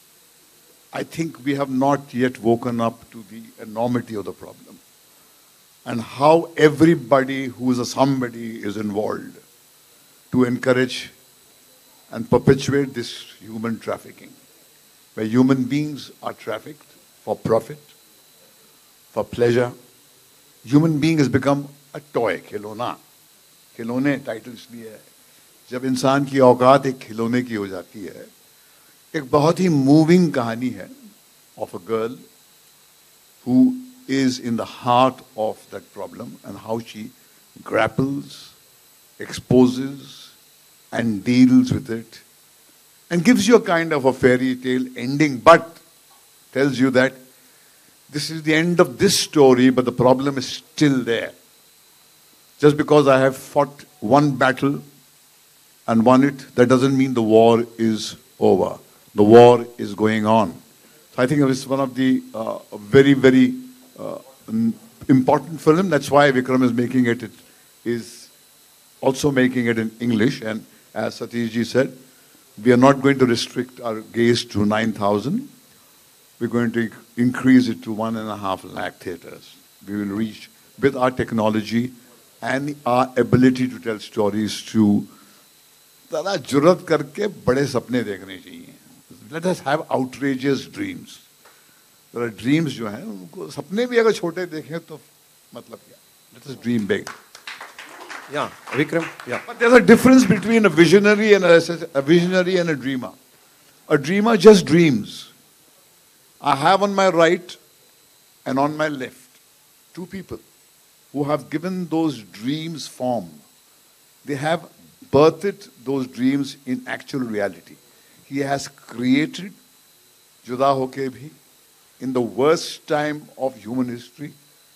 I think we have not yet woken up to the enormity of the problem and how everybody who is a somebody is involved to encourage and perpetuate this human trafficking, where human beings are trafficked for profit, for pleasure. Human being has become a toy, खिलौना. खिलौने टाइटल इसलिए है जब इंसान की औकात एक खिलौने की हो जाती है. एक बहुत ही मूविंग कहानी है of a girl who is in the heart of that problem and how she grapples, exposes, and deals with it, and gives you a kind of a fairy tale ending, but tells you that this is the end of this story, but the problem is still there. Just because I have fought one battle and won it, that doesn't mean the war is over. The war is going on. So I think it's one of the uh, very, very uh, important film. That's why Vikram is making it. It is also making it in English. And as Satish ji said, we are not going to restrict our gaze to nine thousand. We're going to increase it to one and a half lakh theaters. We will reach with our technology and our ability to tell stories to ज़रा जुर्रत करके बड़े सपने देखने चाहिए. Let us have outrageous dreams. There are dreams जो हैं उनको सपने भी अगर छोटे देखें तो मतलब क्या? Let us dream big. Yeah, Vikram. Yeah. But there's a difference between a visionary and a, a visionary and a dreamer. A dreamer just dreams. I have on my right and on my left two people who have given those dreams form. They have birthed those dreams in actual reality. He has created Juda Hoke Bhi in the worst time of human history,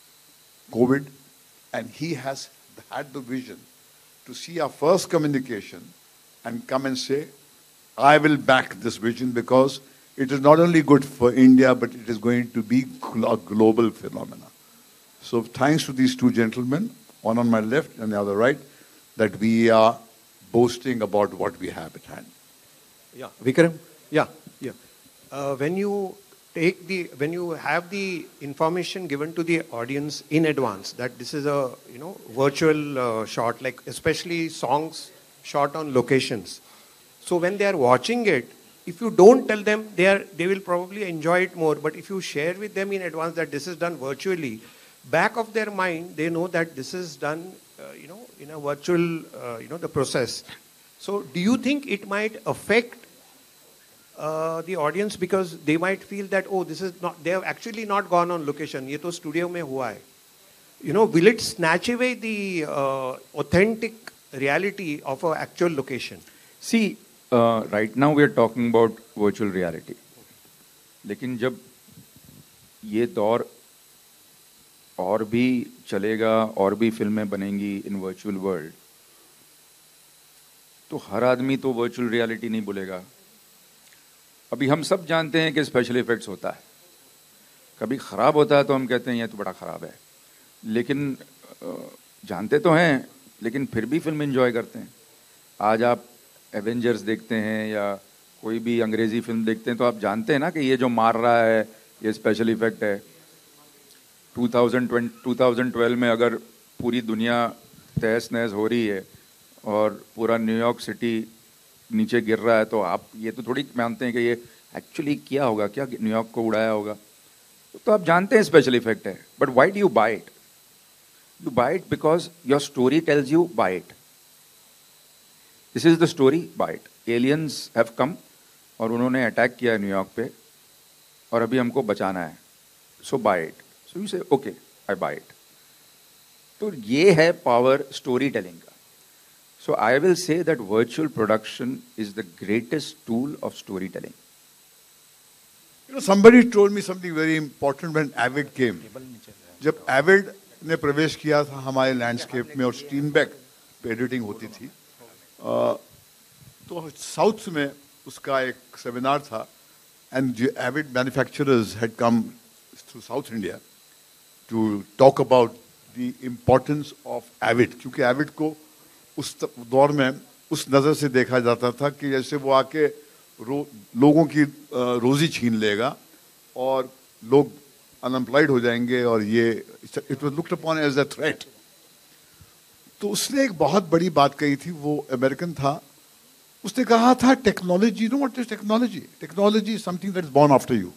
COVID, and he has had the vision to see our first communication and come and say, I will back this vision because it is not only good for India, but it is going to be a global phenomenon. So thanks to these two gentlemen, one on my left and the other right, that we are boasting about what we have at hand. Yeah, Vikram. Yeah, yeah. Uh, when you take the, when you have the information given to the audience in advance that this is a, you know, virtual uh, shot, like especially songs shot on locations. So when they are watching it, if you don't tell them, they are, they will probably enjoy it more. But if you share with them in advance that this is done virtually, back of their mind, they know that this is done, uh, you know, in a virtual, uh, you know, the process. So do you think it might affect uh, the audience because they might feel that, oh, this is not, they have actually not gone on location. Ye to studio mein hua hai. You know, will it snatch away the uh, authentic reality of an actual location? See, uh, right now we are talking about virtual reality. लेकिन जब ये दौर और भी चलेगा और भी फिल्में बनेंगी इन वर्चुअल वर्ल्ड, तो हर आदमी तो वर्चुअल रियलिटी नहीं बोलेगा. अभी हम सब जानते हैं कि स्पेशल इफेक्ट्स होता है, कभी ख़राब होता है तो हम कहते हैं ये तो बड़ा ख़राब है, लेकिन जानते तो हैं लेकिन फिर भी फिल्म एंजॉय करते हैं. आज आप एवेंजर्स देखते हैं या कोई भी अंग्रेज़ी फिल्म देखते हैं तो आप जानते हैं ना कि ये जो मार रहा है ये स्पेशल इफेक्ट है. टू थाउजेंड ट्वेल्व में अगर पूरी दुनिया तहस नहस हो रही है और पूरा न्यूयॉर्क सिटी नीचे गिर रहा है तो आप ये तो थोड़ी मानते हैं कि ये एक्चुअली किया होगा, क्या न्यूयॉर्क को उड़ाया होगा. तो आप जानते हैं स्पेशल इफेक्ट है, but why do you buy it? You buy it because your story tells you buy it. This is the story, buy it. Aliens have come और उन्होंने अटैक किया न्यूयॉर्क पे और अभी हमको बचाना है, so buy it. So you say okay I buy it. तो ये है पावर स्टोरी टेलिंग का. So I will say that virtual production is the greatest tool of storytelling. You know, somebody told me something very important when Avid came. जब Avid ने प्रवेश किया था हमारे लैंडस्केप में और स्टीनबेक पे एडिटिंग होती थी, uh, तो साउथ में उसका एक सेमिनार था, and the Avid manufacturers had come through South India to talk about the importance of Avid, क्योंकि Avid को उस दौर में उस नज़र से देखा जाता था कि जैसे वो आके रो, लोगों की रोजी छीन लेगा और लोग अनएम्प्लॉयड हो जाएंगे और ये it was looked upon as a threat. तो उसने एक बहुत बड़ी बात कही थी, वो अमेरिकन था, उसने कहा था technology, no what is technology? Technology is something that's born after you,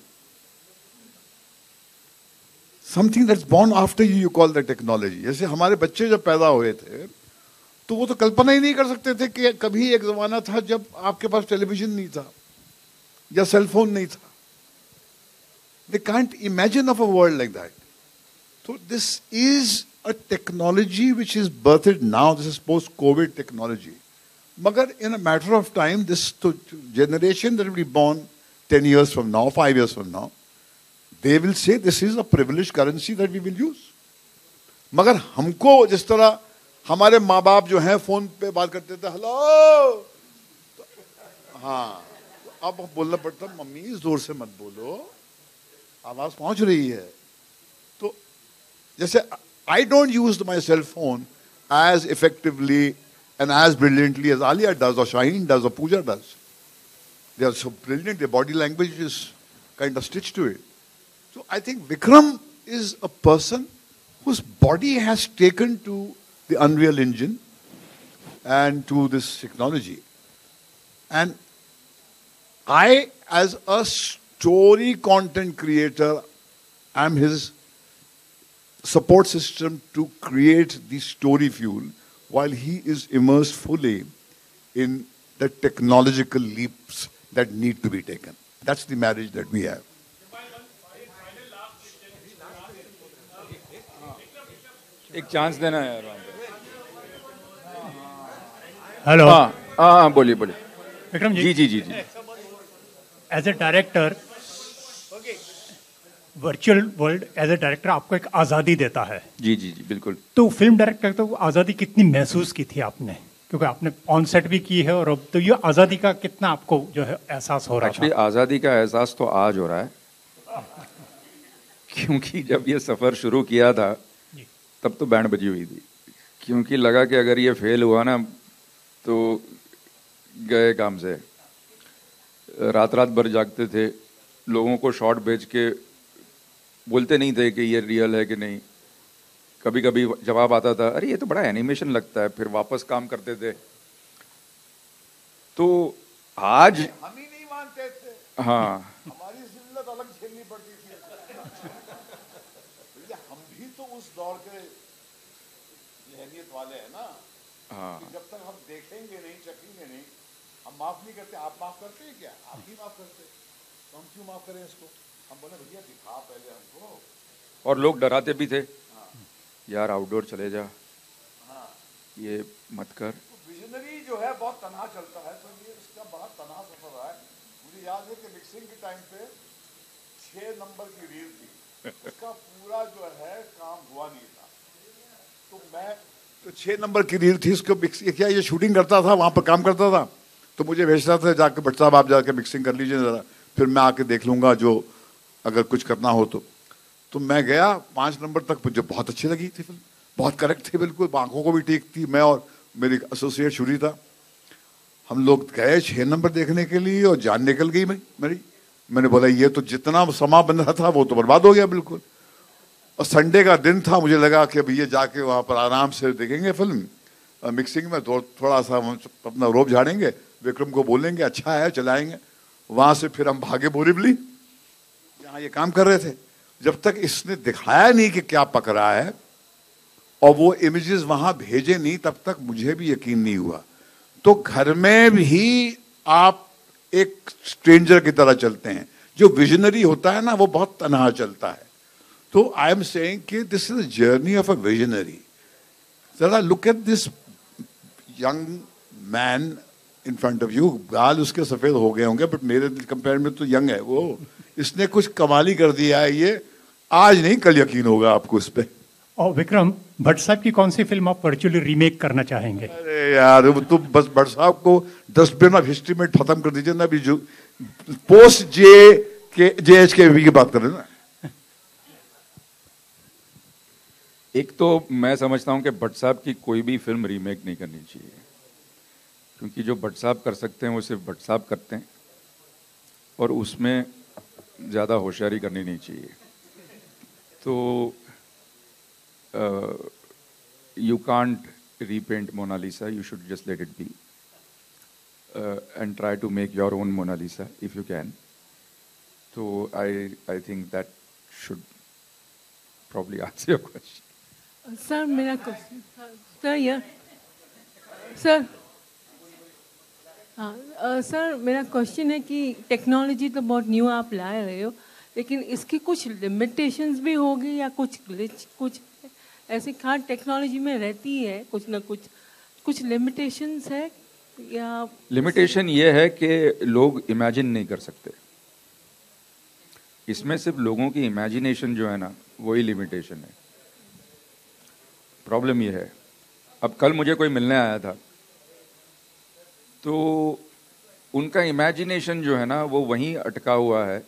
something that's born after you you call that technology. जैसे हमारे बच्चे जब पैदा हुए थे तो वो तो कल्पना ही नहीं कर सकते थे कि कभी एक जमाना था जब आपके पास टेलीविजन नहीं था या सेल फोन नहीं था। They can't imagine of a world like that. So this is a technology which is birthed now. This is post-COVID technology. Magar in a matter of time, this generation that will be born ten years from now, five years from now, they will say this is a privileged currency that we will use. मगर हमको जिस तरह हमारे माँ बाप जो हैं फोन पे बात करते थे, हेलो, हाँ, अब बोलना पड़ता मम्मी जोर से मत बोलो, आवाज पहुंच रही है। तो जैसे I don't use my cell phone as effectively and as brilliantly as Alia does, or Shaheen does, or Pooja does. They are so brilliant, their body language is kind of stitched to it. So I think Vikram is a person whose body has taken to the Unreal Engine and to this technology. And I, as a story content creator, am his support system to create the story fuel while he is immersed fully in the technological leaps that need to be taken. That's the marriage that we have. एक चांस देना यार। हेलो। हाँ हाँ बोलिए बोलिए। विक्रम जी जी जी जी जी as a director, virtual world as a director आपको एक आज़ादी देता है। जी जी जी बिल्कुल। तो फिल्म डायरेक्टर तो आज़ादी कितनी महसूस की थी आपने, क्योंकि आपने ऑन सेट भी की है, और अब तो ये आज़ादी का कितना आपको जो है एहसास हो रहा है? आज़ादी का एहसास तो आज हो रहा है, क्योंकि जब ये सफ़र शुरू किया था तब तो बैंड बजी हुई थी, क्योंकि लगा कि अगर ये फेल हुआ ना तो गए काम से। रात रात भर जागते थे, लोगों को शॉट भेज के बोलते नहीं थे कि ये रियल है कि नहीं। कभी कभी जवाब आता था अरे ये तो बड़ा एनिमेशन लगता है, फिर वापस काम करते थे। तो आज हम ही नहीं मानते थे। हाँ हमारी जिल्लत अलग झेलनी पड़ती थी। हम भी तो उस दौर के जहनियत वाले हैं ना। हाँ। जब तक हम देखेंगे नहीं, चखेंगे नहीं, हम माफ नहीं करते। आप माफ करते हैं क्या? आप नहीं माफ करते, तो हम क्यों माफ करें इसको? हम बोले भैया दिखा पहले हमको। और लोग डराते भी थे, यार आउटडोर चले जा, हाँ। ये मत कर। तो विजनरी जो है बहुत तनहा चलता है, तो ये इसका बड़ा तनहा सफर रहा है। मुझे याद है कि मिक्सिंग के टाइम पे छह नंबर की रील थी, उसका पूरा जो है काम हुआ नहीं था। तो मैं तो छह नंबर की रील थी, उसको क्या ये शूटिंग करता था, वहां पर काम करता था, तो मुझे भेजता था जाके भट्ट साहब आप जाके मिक्सिंग कर लीजिए जरा, फिर मैं आके देख लूंगा जो अगर कुछ करना हो तो। तो मैं गया पाँच नंबर तक, मुझे बहुत अच्छी लगी थी फिल्म, बहुत करेक्ट थी बिल्कुल, आंखों को भी ठीक थी। मैं और मेरी एसोसिएट शुरी था, हम लोग गए छः नंबर देखने के लिए और जान निकल गई मैं मेरी। मैंने बोला ये तो जितना समा बन रहा था वो तो बर्बाद हो गया बिल्कुल। और संडे का दिन था, मुझे लगा कि भैया जाके वहाँ पर आराम से देखेंगे फिल्म मिक्सिंग में, थो, थोड़ा सा अपना रोब झाड़ेंगे, विक्रम को बोलेंगे अच्छा है चलाएंगे। वहाँ से फिर हम भागे बोरीवली, जहाँ ये काम कर रहे थे। जब तक इसने दिखाया नहीं कि क्या पक रहा है और वो इमेजेस वहाँ भेजे नहीं, तब तक मुझे भी यकीन नहीं हुआ। तो घर में भी आप एक स्ट्रेंजर की तरह चलते हैं। जो विजनरी होता है ना वो बहुत तनहा चलता है। तो आई एम सेइंग कि this is the journey of a visionary. जरा look at this young man in front of you, गाल उसके सफेद हो गए होंगे बट मेरे कंपेयर में तो यंग है वो। इसने कुछ कमाल ही कर दिया है ये, आज नहीं कल यकीन होगा आपको इस पे। और विक्रम भट्ट साहब की कौन सी फिल्म आप वर्चुअली रीमेक करना चाहेंगे? अरे यार वो तो बस भट्ट साहब को डस्टबिन ऑफ हिस्ट्री में खत्म कर दीजिए ना, अभी जो पोस्ट जे के जे एच के वी की बात कर रहे हैं ना। एक तो मैं समझता हूं कि भट्ट साहब की कोई भी फिल्म रीमेक नहीं करनी चाहिए, क्योंकि जो भट्ट साहब कर सकते हैं वो सिर्फ भट्ट साहब करते हैं, और उसमें ज़्यादा होशियारी करनी नहीं चाहिए। तो you can't repaint Mona Lisa, you should just let it be and try to make your own Mona Lisa if you can. तो I I think that should probably answer your question. Sir मेरा क्वेश्चन सर ये सर हाँ सर मेरा क्वेश्चन है कि टेक्नोलॉजी तो बहुत न्यू आप ला रहे हो, लेकिन इसकी कुछ लिमिटेशंस भी होगी या कुछ ग्लिच कुछ ऐसी खास टेक्नोलॉजी में रहती है, कुछ ना कुछ कुछ लिमिटेशंस है या? लिमिटेशन ये है कि लोग इमेजिन नहीं कर सकते, इसमें सिर्फ लोगों की इमेजिनेशन जो है ना वही लिमिटेशन है। प्रॉब्लम ये है, अब कल मुझे कोई मिलने आया था तो उनका इमेजिनेशन जो है ना वो वहीं अटका हुआ है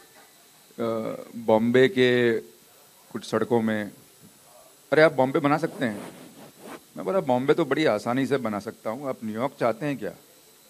बॉम्बे के कुछ सड़कों में। अरे आप बॉम्बे बना सकते हैं? मैं बोला बॉम्बे तो बड़ी आसानी से बना सकता हूँ, आप न्यूयॉर्क चाहते हैं क्या?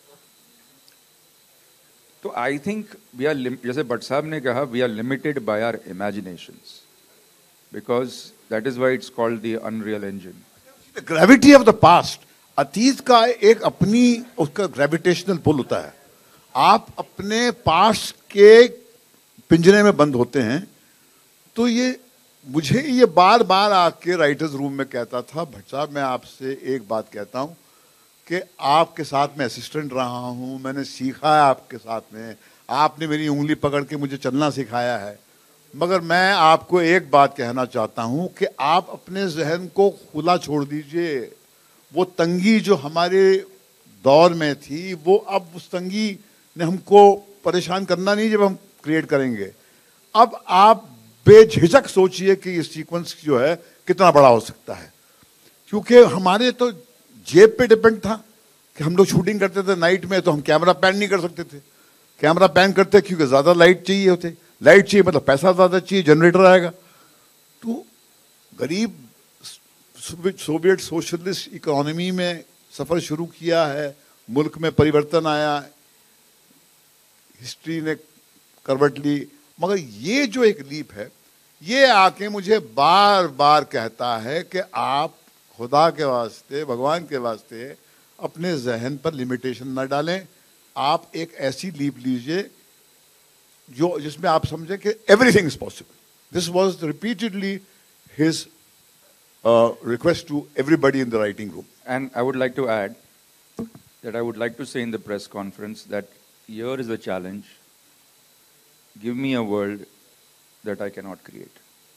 तो आई थिंक वी आर, जैसे भट्ट साहब ने कहा, we are limited by our imaginations, because that is why it's called the Unreal Engine. The gravity of the past, अतीत का एक अपनी उसका ग्रेविटेशनल पुल होता है। आप अपने पास्ट के पिंजरे में बंद होते हैं। तो ये मुझे ये बार बार आके राइटर्स रूम में कहता था, भट्ट साहब मैं आपसे एक बात कहता हूँ कि आपके साथ में असिस्टेंट रहा हूँ, मैंने सीखा है आपके साथ में, आपने मेरी उंगली पकड़ के मुझे चलना सिखाया है, मगर मैं आपको एक बात कहना चाहता हूँ कि आप अपने जहन को खुला छोड़ दीजिए। वो तंगी जो हमारे दौर में थी, वो अब उस तंगी ने हमको परेशान करना नहीं जब हम क्रिएट करेंगे। अब आप बेझिझक सोचिए कि ये सीक्वेंस जो है कितना बड़ा हो सकता है, क्योंकि हमारे तो जेब पे डिपेंड था कि हम लोग शूटिंग करते थे नाइट में, तो हम कैमरा पैन नहीं कर सकते थे। कैमरा पैन करते क्योंकि ज्यादा लाइट चाहिए होते, लाइट चाहिए मतलब पैसा ज्यादा चाहिए, जनरेटर आएगा। तो गरीब सोवियत सोशलिस्ट इकोनॉमी में सफर शुरू किया है, मुल्क में परिवर्तन आया, हिस्ट्री ने करवट ली, मगर ये जो एक लीप है ये आके मुझे बार बार कहता है कि आप खुदा के वास्ते, भगवान के वास्ते अपने जहन पर लिमिटेशन न डालें। आप एक ऐसी लीप लीजिए जो जिसमें आप समझे कि everything is possible. This was repeatedly his request to everybody in the writing room. And I would like to add that I would like to say in the press conference that here is the challenge. Give me a world that I cannot create.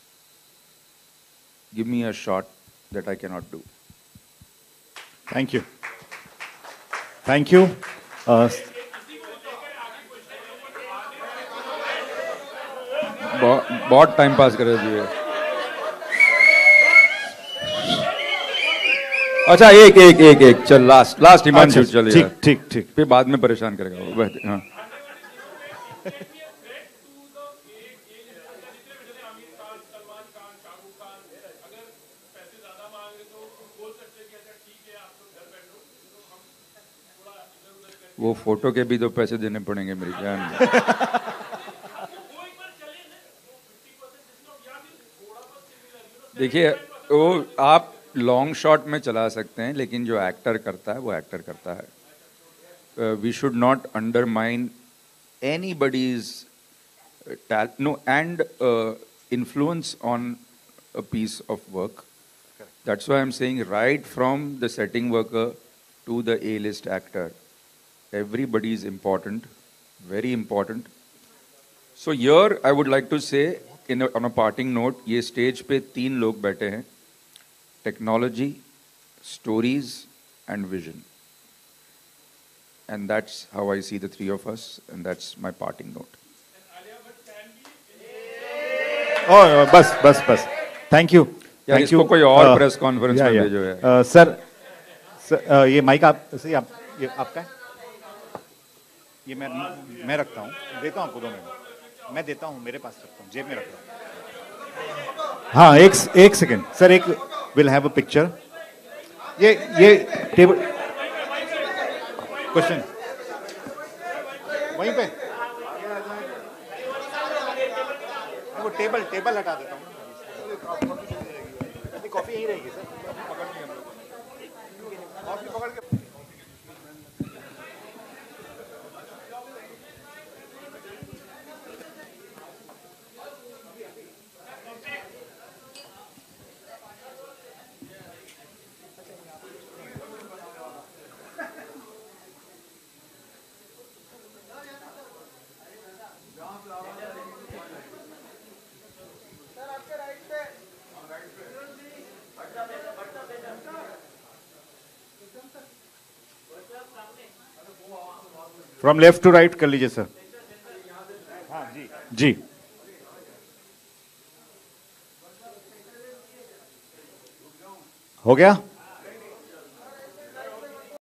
Give me a shot that I cannot do. Thank you. Thank you. Uh, बहुत टाइम पास कर रहे थे। अच्छा एक एक एक एक चल लास्ट लास्ट हिमांशु चल ठीक ठीक ठीक फिर बाद में परेशान करेगा वो। हाँ वो फोटो के भी तो पैसे देने पड़ेंगे मेरी जान। देखिए वो आप लॉन्ग शॉट में चला सकते हैं, लेकिन जो एक्टर करता है वो एक्टर करता है। We should not undermine anybody's talent no and influence on a piece of work. That's why I am saying right from the setting worker to the A list actor, everybody is important, very important. So here I would like to say in a, on a parting note, ये stage पे तीन लोग बैठे हैं, technology, stories and vision. and that's how I see the three of us, and that's my parting note. Oh, बस बस बस थैंक यू यार इसको कोई और प्रेस कॉन्फ्रेंस में भेजो यार। सर सर ये माइक आप सही आप ये आपका है? ये मैं मैं रखता हूँ, देता हूँ आपको दो मिनट, मैं देता हूँ, मेरे पास रखता हूँ, जेब में रखता हूँ। हाँ एक एक सेकेंड सर, एक विल हैव अ पिक्चर। ये ये टेबल क्वेश्चन वहीं पे, वो टेबल टेबल हटा देता हूँ, कॉफी यहीं रहेगी सर, कॉफी पकड़ के। फ्रॉम लेफ्ट टू राइट कर लीजिए सर। हाँ जी जी हो गया।